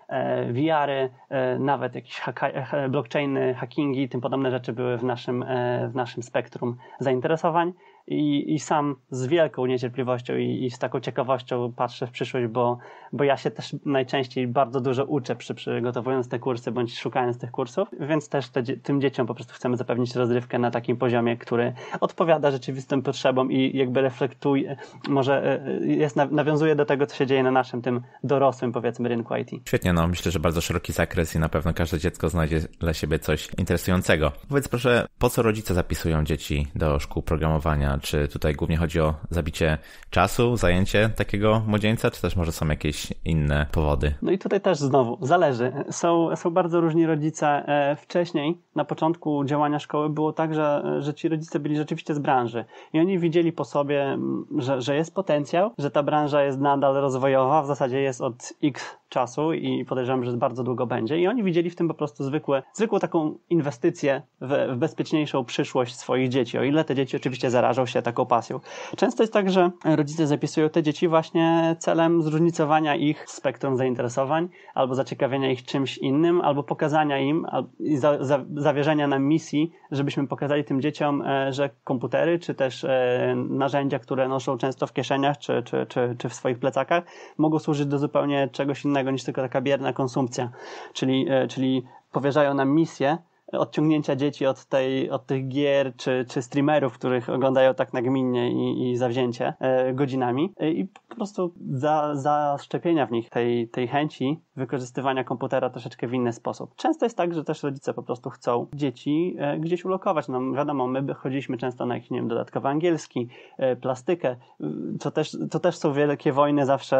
V R-y, nawet jakieś haka- blockchainy, hackingi, tym podobne rzeczy były w naszym, w naszym spektrum zainteresowań. I, i sam z wielką niecierpliwością i, i z taką ciekawością patrzę w przyszłość, bo, bo ja się też najczęściej bardzo dużo uczę przy przygotowując te kursy bądź szukając tych kursów, więc też te, tym dzieciom po prostu chcemy zapewnić rozrywkę na takim poziomie, który odpowiada rzeczywistym potrzebom i jakby reflektuje, może jest, nawiązuje do tego, co się dzieje na naszym tym dorosłym, powiedzmy, rynku I T. Świetnie, no myślę, że bardzo szeroki zakres i na pewno każde dziecko znajdzie dla siebie coś interesującego. Powiedz proszę, po co rodzice zapisują dzieci do szkół programowania? Czy tutaj głównie chodzi o zabicie czasu, zajęcie takiego młodzieńca, czy też może są jakieś inne powody? No i tutaj też znowu zależy. Są, są bardzo różni rodzice. Wcześniej, na początku działania szkoły było tak, że, że ci rodzice byli rzeczywiście z branży i oni widzieli po sobie, że, że jest potencjał, że ta branża jest nadal rozwojowa, w zasadzie jest od X czasu i podejrzewam, że bardzo długo będzie i oni widzieli w tym po prostu zwykłe, zwykłą taką inwestycję w, w bezpieczniejszą przyszłość swoich dzieci, o ile te dzieci oczywiście zarażą się taką pasją. Często jest tak, że rodzice zapisują te dzieci właśnie celem zróżnicowania ich spektrum zainteresowań, albo zaciekawienia ich czymś innym, albo pokazania im, i za, za, zawierzenia nam misji, żebyśmy pokazali tym dzieciom, że komputery, czy też narzędzia, które noszą często w kieszeniach, czy, czy, czy, czy w swoich plecakach, mogą służyć do zupełnie czegoś innego niż tylko taka bierna konsumpcja. Czyli, czyli powierzają nam misję odciągnięcia dzieci od, tej, od tych gier czy, czy streamerów, których oglądają tak nagminnie i, i zawzięcie e, godzinami e, i po prostu za, zaszczepienia w nich tej, tej chęci wykorzystywania komputera troszeczkę w inny sposób. Często jest tak, że też rodzice po prostu chcą dzieci e, gdzieś ulokować. No wiadomo, my chodziliśmy często na jakiś, nie wiem, dodatkowy angielski, e, plastykę. To też, to też są wielkie wojny zawsze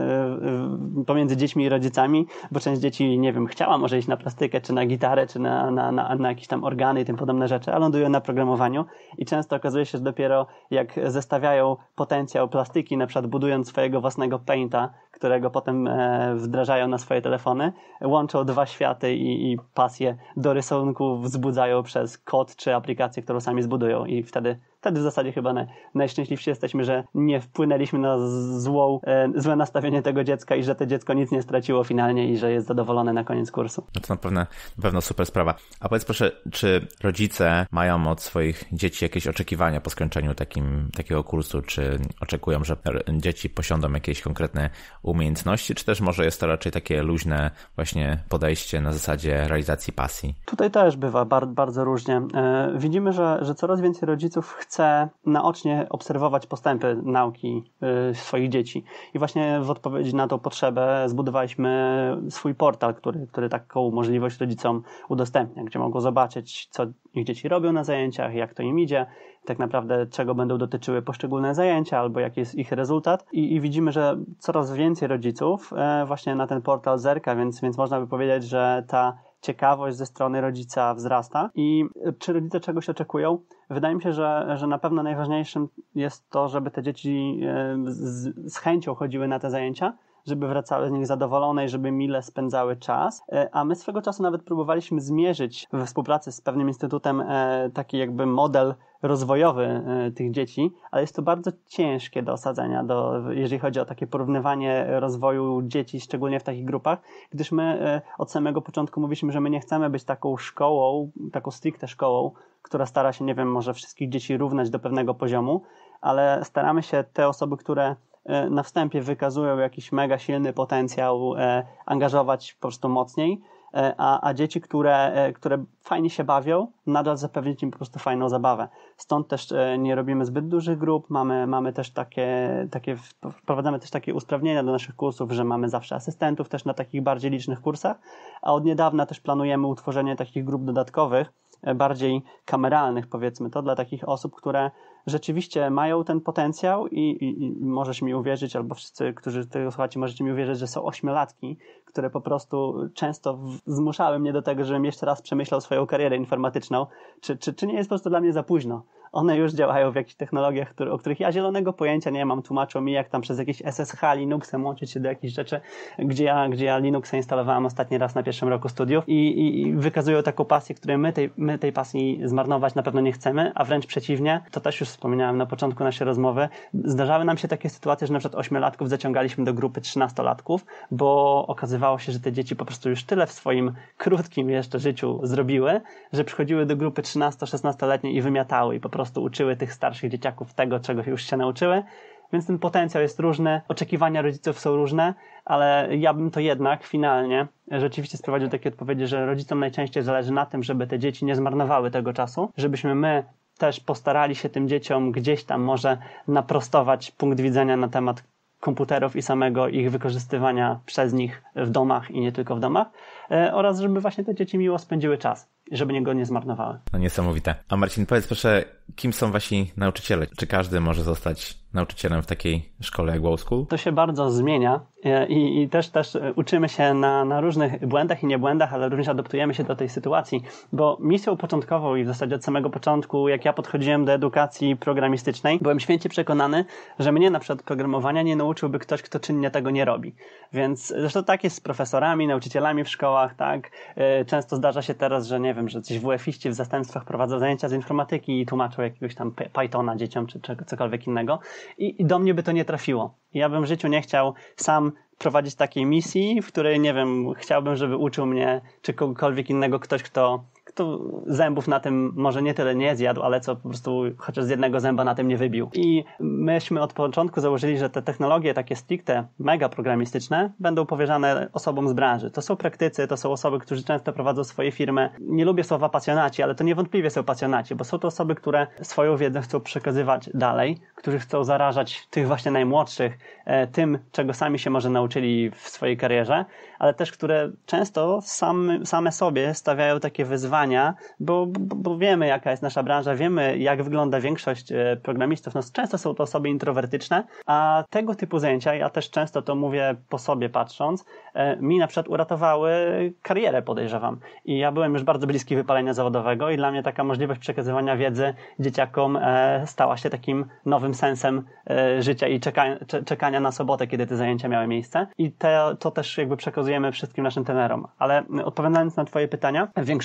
e, pomiędzy dziećmi i rodzicami, bo część dzieci, nie wiem, chciała może iść na plastykę, czy na gitarę, czy na, na Na, na jakieś tam organy i tym podobne rzeczy, a lądują na programowaniu i często okazuje się, że dopiero jak zestawiają potencjał plastyki, na przykład budując swojego własnego painta, którego potem e, wdrażają na swoje telefony, łączą dwa światy i, i pasję do rysunku wzbudzają przez kod czy aplikację, którą sami zbudują i wtedy wtedy w zasadzie chyba naj, najszczęśliwsi jesteśmy, że nie wpłynęliśmy na złą, e, złe nastawienie tego dziecka i że to dziecko nic nie straciło finalnie i że jest zadowolone na koniec kursu. No to na pewno, na pewno super sprawa. A powiedz proszę, czy rodzice mają od swoich dzieci jakieś oczekiwania po skończeniu takim, takiego kursu? Czy oczekują, że dzieci posiądą jakieś konkretne umiejętności, czy też może jest to raczej takie luźne właśnie podejście na zasadzie realizacji pasji? Tutaj też bywa bar- bardzo różnie. E, widzimy, że, że coraz więcej rodziców chce naocznie obserwować postępy nauki e, swoich dzieci. I właśnie w odpowiedzi na tą potrzebę zbudowaliśmy swój portal, który, który taką możliwość rodzicom udostępnia, gdzie mogą zobaczyć, co ich dzieci robią na zajęciach, jak to im idzie, tak naprawdę czego będą dotyczyły poszczególne zajęcia albo jaki jest ich rezultat. I, i widzimy, że coraz więcej rodziców e, właśnie na ten portal zerka, więc, więc można by powiedzieć, że ta ciekawość ze strony rodzica wzrasta. I czy rodzice czegoś oczekują? Wydaje mi się, że, że na pewno najważniejszym jest to, żeby te dzieci z, z chęcią chodziły na te zajęcia, żeby wracały z nich zadowolone i żeby mile spędzały czas. A my swego czasu nawet próbowaliśmy zmierzyć we współpracy z pewnym instytutem taki jakby model rozwojowy tych dzieci, ale jest to bardzo ciężkie do osadzenia, do, jeżeli chodzi o takie porównywanie rozwoju dzieci, szczególnie w takich grupach, gdyż my od samego początku mówiliśmy, że my nie chcemy być taką szkołą, taką stricte szkołą, która stara się, nie wiem, może wszystkich dzieci równać do pewnego poziomu, ale staramy się te osoby, które na wstępie wykazują jakiś mega silny potencjał, e, angażować po prostu mocniej, e, a, a dzieci, które, e, które fajnie się bawią, nadal zapewnić im po prostu fajną zabawę. Stąd też e, nie robimy zbyt dużych grup, mamy, mamy też takie, takie, wprowadzamy też takie usprawnienia do naszych kursów, że mamy zawsze asystentów też na takich bardziej licznych kursach, a od niedawna też planujemy utworzenie takich grup dodatkowych, bardziej kameralnych, powiedzmy to, dla takich osób, które rzeczywiście mają ten potencjał i, i, i możesz mi uwierzyć, albo wszyscy, którzy tego słuchacie, możecie mi uwierzyć, że są ośmiolatki, które po prostu często w, zmuszały mnie do tego, żebym jeszcze raz przemyślał swoją karierę informatyczną. Czy, czy, czy nie jest po prostu dla mnie za późno? One już działają w jakichś technologiach, który, o których ja zielonego pojęcia nie mam. Tłumaczą mi, jak tam przez jakieś S S H, Linuxem łączyć się do jakichś rzeczy, gdzie ja, gdzie ja Linuxa instalowałem ostatni raz na pierwszym roku studiów i, i, i wykazują taką pasję, której my tej, my tej pasji zmarnować na pewno nie chcemy, a wręcz przeciwnie, to też już wspominałem na początku naszej rozmowy, zdarzały nam się takie sytuacje, że na przykład ośmiolatków zaciągaliśmy do grupy trzynastolatków, bo okazywało się, że te dzieci po prostu już tyle w swoim krótkim jeszcze życiu zrobiły, że przychodziły do grupy trzynasto-szesnastoletniej i wymiatały i po prostu prostu uczyły tych starszych dzieciaków tego, czego już się nauczyły, więc ten potencjał jest różny, oczekiwania rodziców są różne, ale ja bym to jednak finalnie rzeczywiście sprowadził do takiej odpowiedzi, że rodzicom najczęściej zależy na tym, żeby te dzieci nie zmarnowały tego czasu, żebyśmy my też postarali się tym dzieciom gdzieś tam może naprostować punkt widzenia na temat komputerów i samego ich wykorzystywania przez nich w domach i nie tylko w domach, oraz żeby właśnie te dzieci miło spędziły czas, żeby go nie zmarnowały. No niesamowite. A Marcin, powiedz proszę, kim są wasi nauczyciele? Czy każdy może zostać nauczycielem w takiej szkole jak Wow School? To się bardzo zmienia i, i też, też uczymy się na, na różnych błędach i niebłędach, ale również adaptujemy się do tej sytuacji, bo misją początkową i w zasadzie od samego początku, jak ja podchodziłem do edukacji programistycznej, byłem święcie przekonany, że mnie na przykład programowania nie nauczyłby ktoś, kto czynnie tego nie robi. Więc zresztą tak jest z profesorami, nauczycielami w szkołach, tak? Często zdarza się teraz, że nie wiem, że coś W F iści w zastępstwach prowadzą zajęcia z informatyki i tłumaczą jakiegoś tam Pythona dzieciom, czy, czy cokolwiek innego. I, I do mnie by to nie trafiło. Ja bym w życiu nie chciał sam prowadzić takiej misji, w której, nie wiem, chciałbym, żeby uczył mnie, czy kogokolwiek innego ktoś, kto, kto zębów na tym może nie tyle nie zjadł, ale co po prostu chociaż z jednego zęba na tym nie wybił. I myśmy od początku założyli, że te technologie takie stricte mega programistyczne będą powierzane osobom z branży. To są praktycy, to są osoby, którzy często prowadzą swoje firmy. Nie lubię słowa pasjonaci, ale to niewątpliwie są pasjonaci, bo są to osoby, które swoją wiedzę chcą przekazywać dalej, którzy chcą zarażać tych właśnie najmłodszych e, tym, czego sami się może nauczyli w swojej karierze, ale też które często sam, same sobie stawiają takie wyzwania, bo, bo, bo wiemy, jaka jest nasza branża, wiemy, jak wygląda większość e, programistów. No, często są to osoby introwertyczne, a tego typu zajęcia, ja też często to mówię po sobie patrząc, e, mi na przykład uratowały karierę, podejrzewam. I ja byłem już bardzo bliski wypalenia zawodowego i dla mnie taka możliwość przekazywania wiedzy dzieciakom e, stała się takim nowym sensem e, życia i czeka, czekania na sobotę, kiedy te zajęcia miały miejsce. I te, to też jakby przekazujemy wszystkim naszym trenerom. Ale odpowiadając na twoje pytania, w większości są to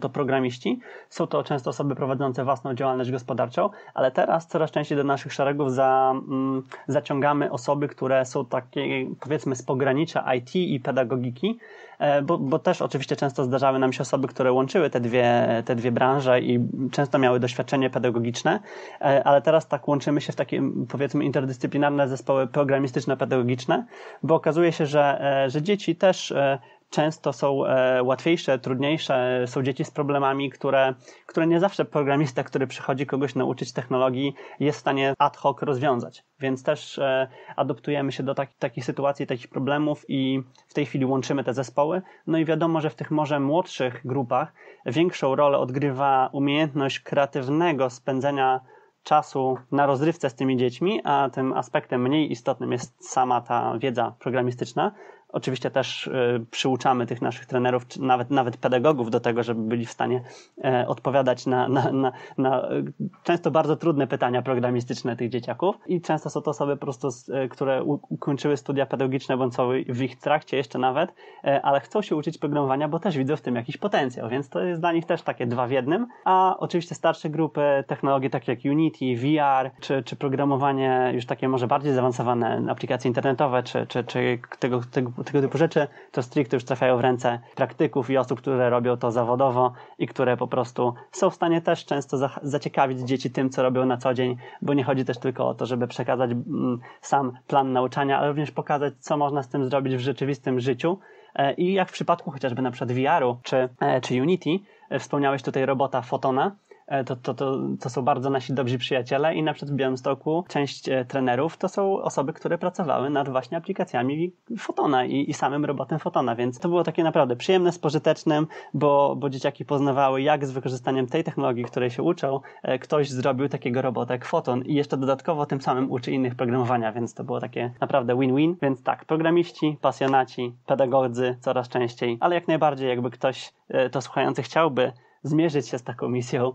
to programiści, są to często osoby prowadzące własną działalność gospodarczą, ale teraz coraz częściej do naszych szeregów za, mm, zaciągamy osoby, które są takie, powiedzmy, z pogranicza I T i pedagogiki, Bo, bo też oczywiście często zdarzały nam się osoby, które łączyły te dwie, te dwie branże i często miały doświadczenie pedagogiczne, ale teraz tak łączymy się w takie, powiedzmy, interdyscyplinarne zespoły programistyczno-pedagogiczne, bo okazuje się, że, że dzieci też często są łatwiejsze, trudniejsze, są dzieci z problemami, które, które nie zawsze programista, który przychodzi kogoś nauczyć technologii, jest w stanie ad hoc rozwiązać. Więc też adoptujemy się do takich, takich sytuacji, takich problemów i w tej chwili łączymy te zespoły. No i wiadomo, że w tych może młodszych grupach większą rolę odgrywa umiejętność kreatywnego spędzenia czasu na rozrywce z tymi dziećmi, a tym aspektem mniej istotnym jest sama ta wiedza programistyczna. Oczywiście też y, przyuczamy tych naszych trenerów, czy nawet, nawet pedagogów do tego, żeby byli w stanie e, odpowiadać na, na, na, na y, często bardzo trudne pytania programistyczne tych dzieciaków i często są to osoby po prostu, y, które u, ukończyły studia pedagogiczne bądź są w ich trakcie jeszcze nawet, e, ale chcą się uczyć programowania, bo też widzą w tym jakiś potencjał, więc to jest dla nich też takie dwa w jednym, a oczywiście starsze grupy, technologie takie jak Unity, V R, czy, czy programowanie już takie może bardziej zaawansowane, aplikacje internetowe, czy, czy, czy tego, tego tego typu rzeczy, to stricte już trafiają w ręce praktyków i osób, które robią to zawodowo i które po prostu są w stanie też często za, zaciekawić dzieci tym, co robią na co dzień, bo nie chodzi też tylko o to, żeby przekazać mm, sam plan nauczania, ale również pokazać, co można z tym zrobić w rzeczywistym życiu. I jak w przypadku chociażby na przykład V R-u czy, czy Unity, wspomniałeś tutaj robota Photona, To, to, to, to są bardzo nasi dobrzy przyjaciele i na przykład w Białymstoku część trenerów to są osoby, które pracowały nad właśnie aplikacjami Photona i, i samym robotem Photona, więc to było takie naprawdę przyjemne z pożytecznym, bo, bo dzieciaki poznawały, jak z wykorzystaniem tej technologii, której się uczą, ktoś zrobił takiego robota jak Photon i jeszcze dodatkowo tym samym uczy innych programowania, więc to było takie naprawdę win-win, więc tak, programiści, pasjonaci, pedagodzy coraz częściej, ale jak najbardziej jakby ktoś to słuchający chciałby zmierzyć się z taką misją.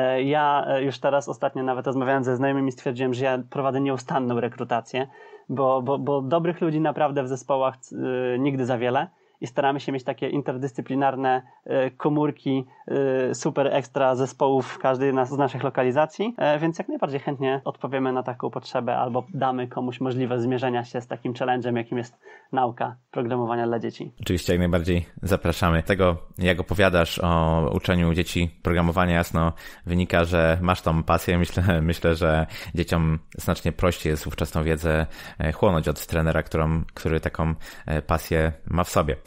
Ja już teraz ostatnio nawet rozmawiając ze znajomymi stwierdziłem, że ja prowadzę nieustanną rekrutację, bo, bo, bo dobrych ludzi naprawdę w zespołach yy, nigdy za wiele i staramy się mieć takie interdyscyplinarne yy, komórki yy, super ekstra zespołów w każdej z naszych lokalizacji, yy, więc jak najbardziej chętnie odpowiemy na taką potrzebę albo damy komuś możliwość zmierzenia się z takim challenge'em, jakim jest nauka programowania dla dzieci. Oczywiście jak najbardziej zapraszamy. Tego, jak opowiadasz o uczeniu dzieci programowania, jasno wynika, że masz tą pasję. Myślę, myślę, że dzieciom znacznie prościej jest wówczas tą wiedzę chłonąć od trenera, którą, który taką pasję ma w sobie.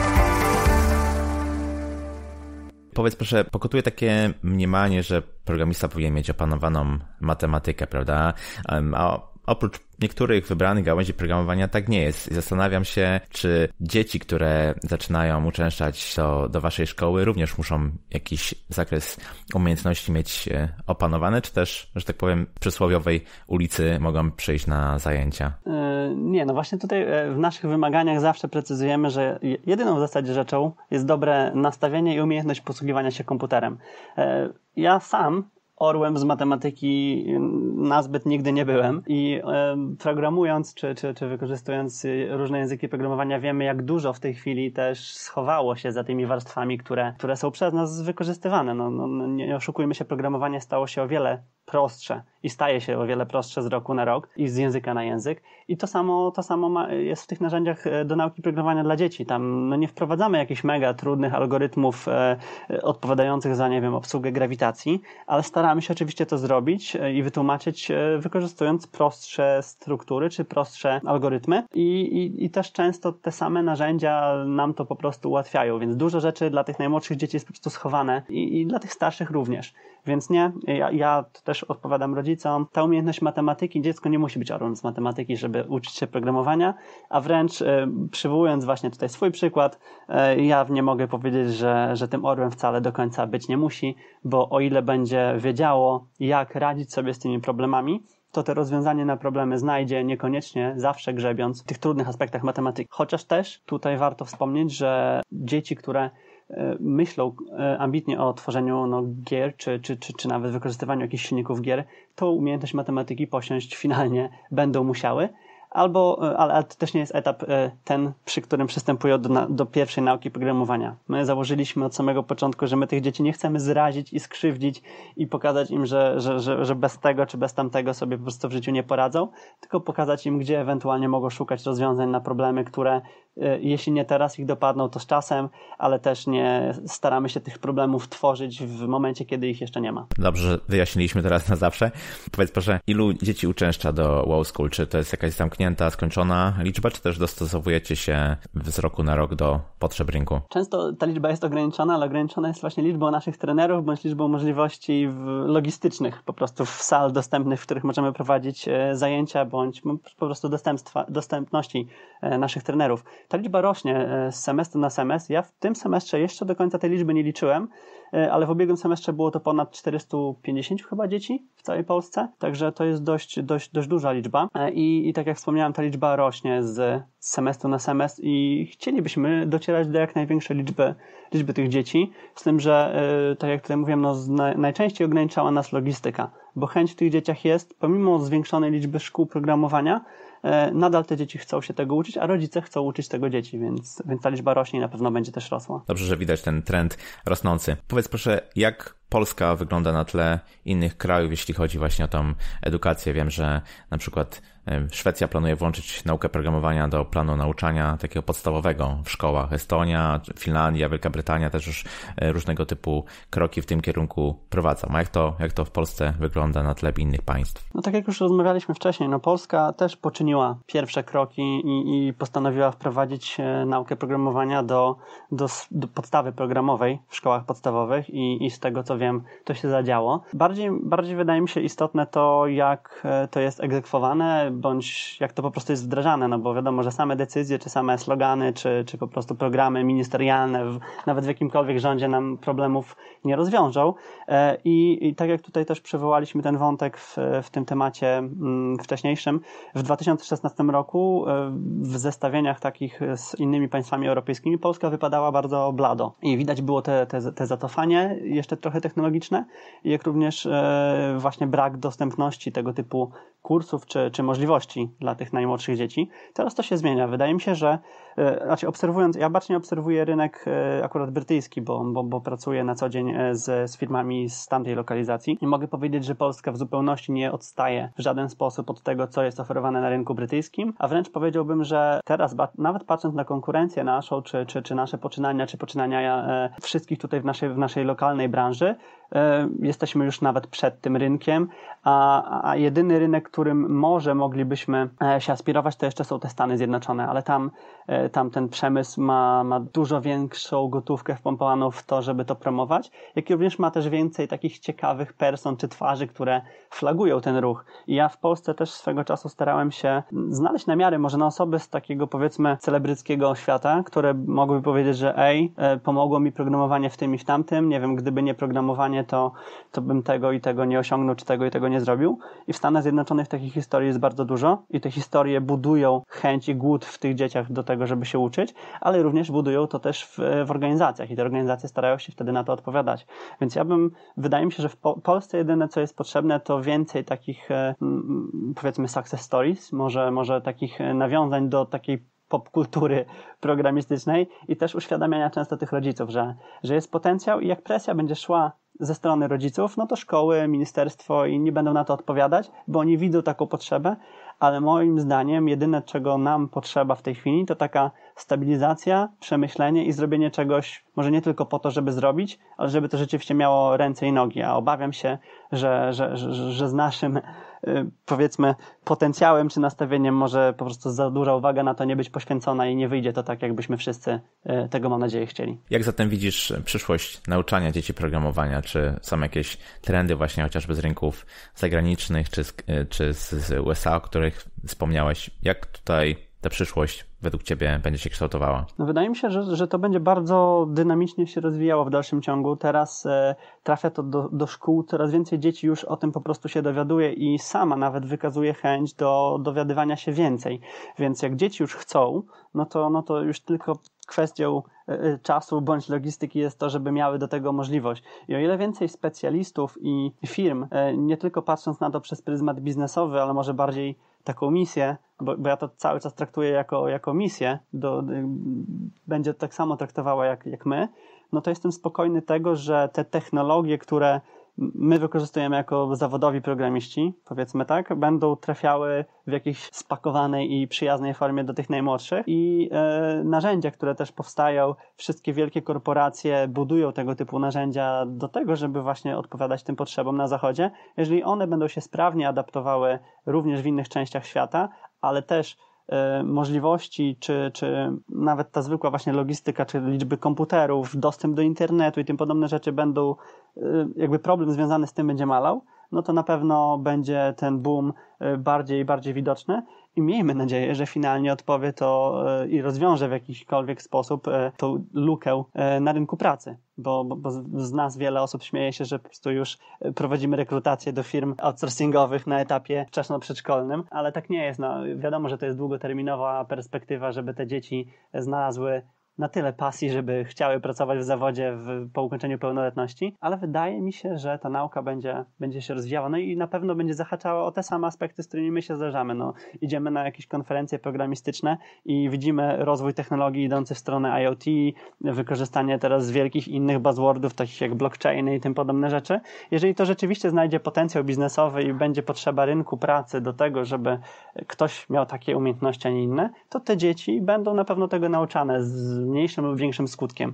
Powiedz proszę, pokutuje takie mniemanie, że programista powinien mieć opanowaną matematykę, prawda? A oprócz niektórych wybranych gałęzi programowania tak nie jest. Zastanawiam się, czy dzieci, które zaczynają uczęszczać do, do waszej szkoły, również muszą jakiś zakres umiejętności mieć opanowany, czy też, że tak powiem, przysłowiowej ulicy mogą przyjść na zajęcia? Yy, nie, no właśnie tutaj w naszych wymaganiach zawsze precyzujemy, że jedyną w zasadzie rzeczą jest dobre nastawienie i umiejętność posługiwania się komputerem. Yy, ja sam orłem z matematyki nazbyt nigdy nie byłem i e, programując czy, czy, czy wykorzystując różne języki programowania wiemy, jak dużo w tej chwili też schowało się za tymi warstwami, które, które są przez nas wykorzystywane. No, no, nie oszukujmy się, programowanie stało się o wiele prostsze i staje się o wiele prostsze z roku na rok i z języka na język i to samo, to samo ma, jest w tych narzędziach do nauki programowania dla dzieci. Tam no, nie wprowadzamy jakichś mega trudnych algorytmów e, odpowiadających za, nie wiem, obsługę grawitacji, ale staramy się oczywiście to zrobić i wytłumaczyć wykorzystując prostsze struktury czy prostsze algorytmy i, i, i też często te same narzędzia nam to po prostu ułatwiają, więc dużo rzeczy dla tych najmłodszych dzieci jest po prostu schowane i, i dla tych starszych również. Więc nie, ja, ja też odpowiadam rodzicom, ta umiejętność matematyki, dziecko nie musi być orłem z matematyki, żeby uczyć się programowania, a wręcz e, przywołując właśnie tutaj swój przykład, e, ja nie mogę powiedzieć, że, że tym orłem wcale do końca być nie musi, bo o ile będzie wiedziało, jak radzić sobie z tymi problemami, to te rozwiązanie na problemy znajdzie, niekoniecznie zawsze grzebiąc w tych trudnych aspektach matematyki. Chociaż też tutaj warto wspomnieć, że dzieci, które myślą ambitnie o tworzeniu no, gier, czy, czy, czy, czy nawet wykorzystywaniu jakichś silników gier, to umiejętność matematyki posiąść finalnie będą musiały, albo, ale, ale to też nie jest etap ten, przy którym przystępują do, do pierwszej nauki programowania. My założyliśmy od samego początku, że my tych dzieci nie chcemy zrazić i skrzywdzić i pokazać im, że, że, że, że bez tego czy bez tamtego sobie po prostu w życiu nie poradzą, tylko pokazać im, gdzie ewentualnie mogą szukać rozwiązań na problemy, które jeśli nie teraz ich dopadną, to z czasem, ale też nie staramy się tych problemów tworzyć w momencie, kiedy ich jeszcze nie ma. Dobrze, że wyjaśniliśmy teraz na zawsze. Powiedz proszę, ilu dzieci uczęszcza do Wow School? Czy to jest jakaś zamknięta, skończona liczba, czy też dostosowujecie się z roku na rok do potrzeb rynku? Często ta liczba jest ograniczona, ale ograniczona jest właśnie liczbą naszych trenerów, bądź liczbą możliwości logistycznych, po prostu w sal dostępnych, w których możemy prowadzić zajęcia, bądź po prostu dostępstwa, dostępności naszych trenerów. Ta liczba rośnie z semestru na semestr. Ja w tym semestrze jeszcze do końca tej liczby nie liczyłem, ale w ubiegłym semestrze było to ponad czterysta pięćdziesiąt chyba dzieci w całej Polsce, także to jest dość, dość, dość duża liczba I, i tak jak wspomniałem, ta liczba rośnie z semestru na semestr i chcielibyśmy docierać do jak największej liczby, liczby tych dzieci, z tym, że tak jak tutaj mówiłem, no, najczęściej ograniczała nas logistyka, bo chęć w tych dzieciach jest, pomimo zwiększonej liczby szkół programowania, nadal te dzieci chcą się tego uczyć, a rodzice chcą uczyć tego dzieci, więc, więc ta liczba rośnie i na pewno będzie też rosła. Dobrze, że widać ten trend rosnący. Powiedz proszę, jak Polska wygląda na tle innych krajów, jeśli chodzi właśnie o tą edukację? Wiem, że na przykład Szwecja planuje włączyć naukę programowania do planu nauczania takiego podstawowego w szkołach. Estonia, Finlandia, Wielka Brytania też już różnego typu kroki w tym kierunku prowadzą. A jak to, jak to w Polsce wygląda na tle innych państw? No tak jak już rozmawialiśmy wcześniej, no Polska też poczyniła pierwsze kroki i, i postanowiła wprowadzić naukę programowania do, do, do podstawy programowej w szkołach podstawowych i, i z tego co wiem, to się zadziało. Bardziej, bardziej wydaje mi się istotne to, jak to jest egzekwowane, bądź jak to po prostu jest wdrażane, no bo wiadomo, że same decyzje, czy same slogany, czy, czy po prostu programy ministerialne, w, nawet w jakimkolwiek rządzie nam problemów nie rozwiążą. I, i tak jak tutaj też przywołaliśmy ten wątek w, w tym temacie mm, wcześniejszym, w dwa tysiące szesnastym roku w zestawieniach takich z innymi państwami europejskimi Polska wypadała bardzo blado i widać było te, te, te zacofanie jeszcze trochę technologiczne, jak również e, właśnie brak dostępności tego typu kursów czy, czy możliwości dla tych najmłodszych dzieci. Teraz to się zmienia. Wydaje mi się, że e, znaczy obserwując, ja bacznie obserwuję rynek e, akurat brytyjski, bo, bo, bo pracuję na co dzień z, z firmami z tamtej lokalizacji i mogę powiedzieć, że Polska w zupełności nie odstaje w żaden sposób od tego, co jest oferowane na rynku brytyjskim, a wręcz powiedziałbym, że teraz nawet patrząc na konkurencję naszą, czy, czy, czy nasze poczynania, czy poczynania e, wszystkich tutaj w naszej, w naszej lokalnej branży, jesteśmy już nawet przed tym rynkiem, a, a jedyny rynek, którym może moglibyśmy się aspirować, to jeszcze są te Stany Zjednoczone, ale tam, tam ten przemysł ma, ma dużo większą gotówkę wpompowaną w to, żeby to promować, jak i również ma też więcej takich ciekawych person czy twarzy, które flagują ten ruch. I ja w Polsce też swego czasu starałem się znaleźć namiary może na osoby z takiego powiedzmy celebryckiego świata, które mogłyby powiedzieć, że ej, pomogło mi programowanie w tym i w tamtym, nie wiem, gdyby nie programowanie, to, to bym tego i tego nie osiągnął, czy tego i tego nie zrobił. I w Stanach Zjednoczonych takich historii jest bardzo dużo i te historie budują chęć i głód w tych dzieciach do tego, żeby się uczyć, ale również budują to też w, w organizacjach i te organizacje starają się wtedy na to odpowiadać. Więc ja bym, wydaje mi się, że w po- Polsce jedyne, co jest potrzebne, to więcej takich powiedzmy success stories, może, może takich nawiązań do takiej popkultury programistycznej i też uświadamiania często tych rodziców, że, że jest potencjał i jak presja będzie szła ze strony rodziców, no to szkoły, ministerstwo i inni będą na to odpowiadać, bo oni widzą taką potrzebę, ale moim zdaniem jedyne, czego nam potrzeba w tej chwili, to taka stabilizacja, przemyślenie i zrobienie czegoś, może nie tylko po to, żeby zrobić, ale żeby to rzeczywiście miało ręce i nogi, a obawiam się, że, że, że, że z naszym powiedzmy potencjałem czy nastawieniem może po prostu za duża uwaga na to nie być poświęcona i nie wyjdzie to tak, jakbyśmy wszyscy tego, mam nadzieję, chcieli. Jak zatem widzisz przyszłość nauczania dzieci programowania? Czy są jakieś trendy właśnie chociażby z rynków zagranicznych, czy z, czy z U S A, o których wspomniałeś? Jak tutaj ta przyszłość według Ciebie będzie się kształtowała? No wydaje mi się, że, że to będzie bardzo dynamicznie się rozwijało w dalszym ciągu. Teraz e, trafia to do, do szkół, coraz więcej dzieci już o tym po prostu się dowiaduje i sama nawet wykazuje chęć do dowiadywania się więcej. Więc jak dzieci już chcą, no to, no to już tylko kwestią czasu bądź logistyki jest to, żeby miały do tego możliwość. I o ile więcej specjalistów i firm, nie tylko patrząc na to przez pryzmat biznesowy, ale może bardziej taką misję, bo, bo ja to cały czas traktuję jako, jako misję, do, będzie tak samo traktowała jak, jak my, no to jestem spokojny tego, że te technologie, które my wykorzystujemy jako zawodowi programiści, powiedzmy tak, będą trafiały w jakiejś spakowanej i przyjaznej formie do tych najmłodszych i e, narzędzia, które też powstają, wszystkie wielkie korporacje budują tego typu narzędzia do tego, żeby właśnie odpowiadać tym potrzebom na zachodzie. Jeżeli one będą się sprawnie adaptowały również w innych częściach świata, ale też możliwości, czy, czy nawet ta zwykła właśnie logistyka, czy liczby komputerów, dostęp do internetu i tym podobne rzeczy będą, jakby problem związany z tym będzie malał, no to na pewno będzie ten boom bardziej i bardziej widoczny i miejmy nadzieję, że finalnie odpowie to i rozwiąże w jakikolwiek sposób tą lukę na rynku pracy, bo, bo, bo z nas wiele osób śmieje się, że po prostu już prowadzimy rekrutację do firm outsourcingowych na etapie wczesno-przedszkolnym, ale tak nie jest. No, wiadomo, że to jest długoterminowa perspektywa, żeby te dzieci znalazły na tyle pasji, żeby chciały pracować w zawodzie w, po ukończeniu pełnoletności, ale wydaje mi się, że ta nauka będzie, będzie się rozwijała, no i na pewno będzie zahaczała o te same aspekty, z którymi my się zderzamy. No, idziemy na jakieś konferencje programistyczne i widzimy rozwój technologii idący w stronę IoT, wykorzystanie teraz wielkich innych buzzwordów, takich jak blockchainy i tym podobne rzeczy. Jeżeli to rzeczywiście znajdzie potencjał biznesowy i będzie potrzeba rynku pracy do tego, żeby ktoś miał takie umiejętności, a nie inne, to te dzieci będą na pewno tego nauczane z mniejszym lub większym skutkiem.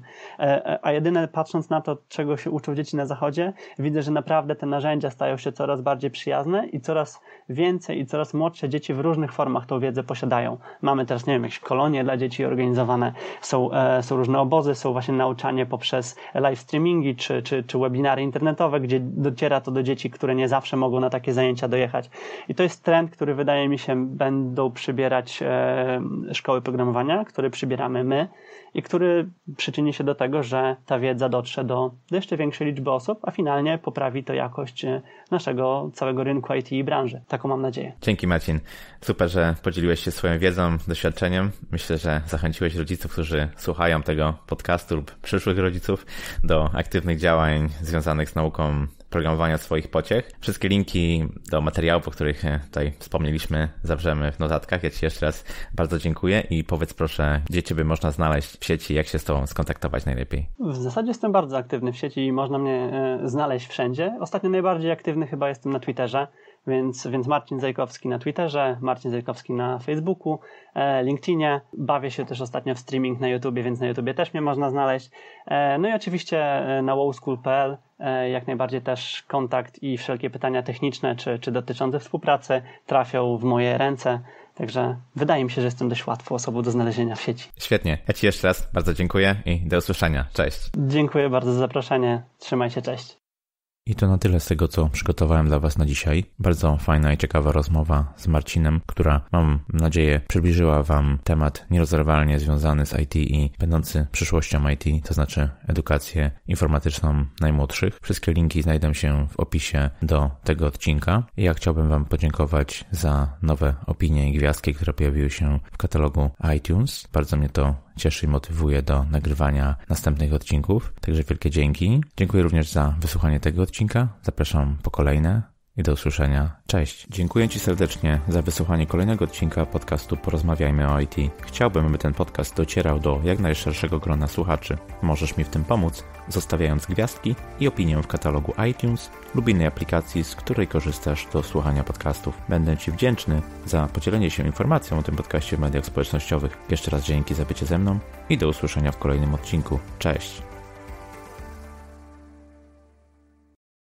A jedyne patrząc na to, czego się uczą dzieci na zachodzie, widzę, że naprawdę te narzędzia stają się coraz bardziej przyjazne i coraz więcej i coraz młodsze dzieci w różnych formach tą wiedzę posiadają. Mamy teraz, nie wiem, jakieś kolonie dla dzieci organizowane, są, są różne obozy, są właśnie nauczanie poprzez live streamingi czy, czy, czy webinary internetowe, gdzie dociera to do dzieci, które nie zawsze mogą na takie zajęcia dojechać. I to jest trend, który wydaje mi się będą przybierać e, szkoły programowania, który przybieramy my, i który przyczyni się do tego, że ta wiedza dotrze do jeszcze większej liczby osób, a finalnie poprawi to jakość naszego całego rynku I T i branży. Taką mam nadzieję. Dzięki, Marcin. Super, że podzieliłeś się swoją wiedzą, doświadczeniem. Myślę, że zachęciłeś rodziców, którzy słuchają tego podcastu lub przyszłych rodziców do aktywnych działań związanych z nauką programowania swoich pociech. Wszystkie linki do materiałów, o których tutaj wspomnieliśmy, zawrzemy w notatkach. Ja Ci jeszcze raz bardzo dziękuję i powiedz proszę, gdzie Ciebie można znaleźć w sieci, jak się z Tobą skontaktować najlepiej? W zasadzie jestem bardzo aktywny w sieci i można mnie znaleźć wszędzie. Ostatnio najbardziej aktywny chyba jestem na Twitterze, więc, więc Marcin Zajkowski na Twitterze, Marcin Zajkowski na Facebooku, LinkedInie. Bawię się też ostatnio w streaming na YouTubie, więc na YouTubie też mnie można znaleźć. No i oczywiście na wowschool kropka p l jak najbardziej też kontakt i wszelkie pytania techniczne czy, czy dotyczące współpracy trafią w moje ręce. Także wydaje mi się, że jestem dość łatwą osobą do znalezienia w sieci. Świetnie. Ja Ci jeszcze raz bardzo dziękuję i do usłyszenia. Cześć. Dziękuję bardzo za zaproszenie. Trzymaj się, cześć. I to na tyle z tego, co przygotowałem dla Was na dzisiaj. Bardzo fajna i ciekawa rozmowa z Marcinem, która, mam nadzieję, przybliżyła Wam temat nierozerwalnie związany z I T i będący przyszłością I T, to znaczy edukację informatyczną najmłodszych. Wszystkie linki znajdą się w opisie do tego odcinka. I ja chciałbym Wam podziękować za nowe opinie i gwiazdki, które pojawiły się w katalogu iTunes. Bardzo mnie to cieszy i motywuje do nagrywania następnych odcinków. Także wielkie dzięki. Dziękuję również za wysłuchanie tego odcinka. Zapraszam po kolejne i do usłyszenia. Cześć. Dziękuję Ci serdecznie za wysłuchanie kolejnego odcinka podcastu Porozmawiajmy o I T. Chciałbym, aby ten podcast docierał do jak najszerszego grona słuchaczy. Możesz mi w tym pomóc, zostawiając gwiazdki i opinię w katalogu iTunes lub innej aplikacji, z której korzystasz do słuchania podcastów. Będę Ci wdzięczny za podzielenie się informacją o tym podcaście w mediach społecznościowych. Jeszcze raz dzięki za bycie ze mną i do usłyszenia w kolejnym odcinku. Cześć.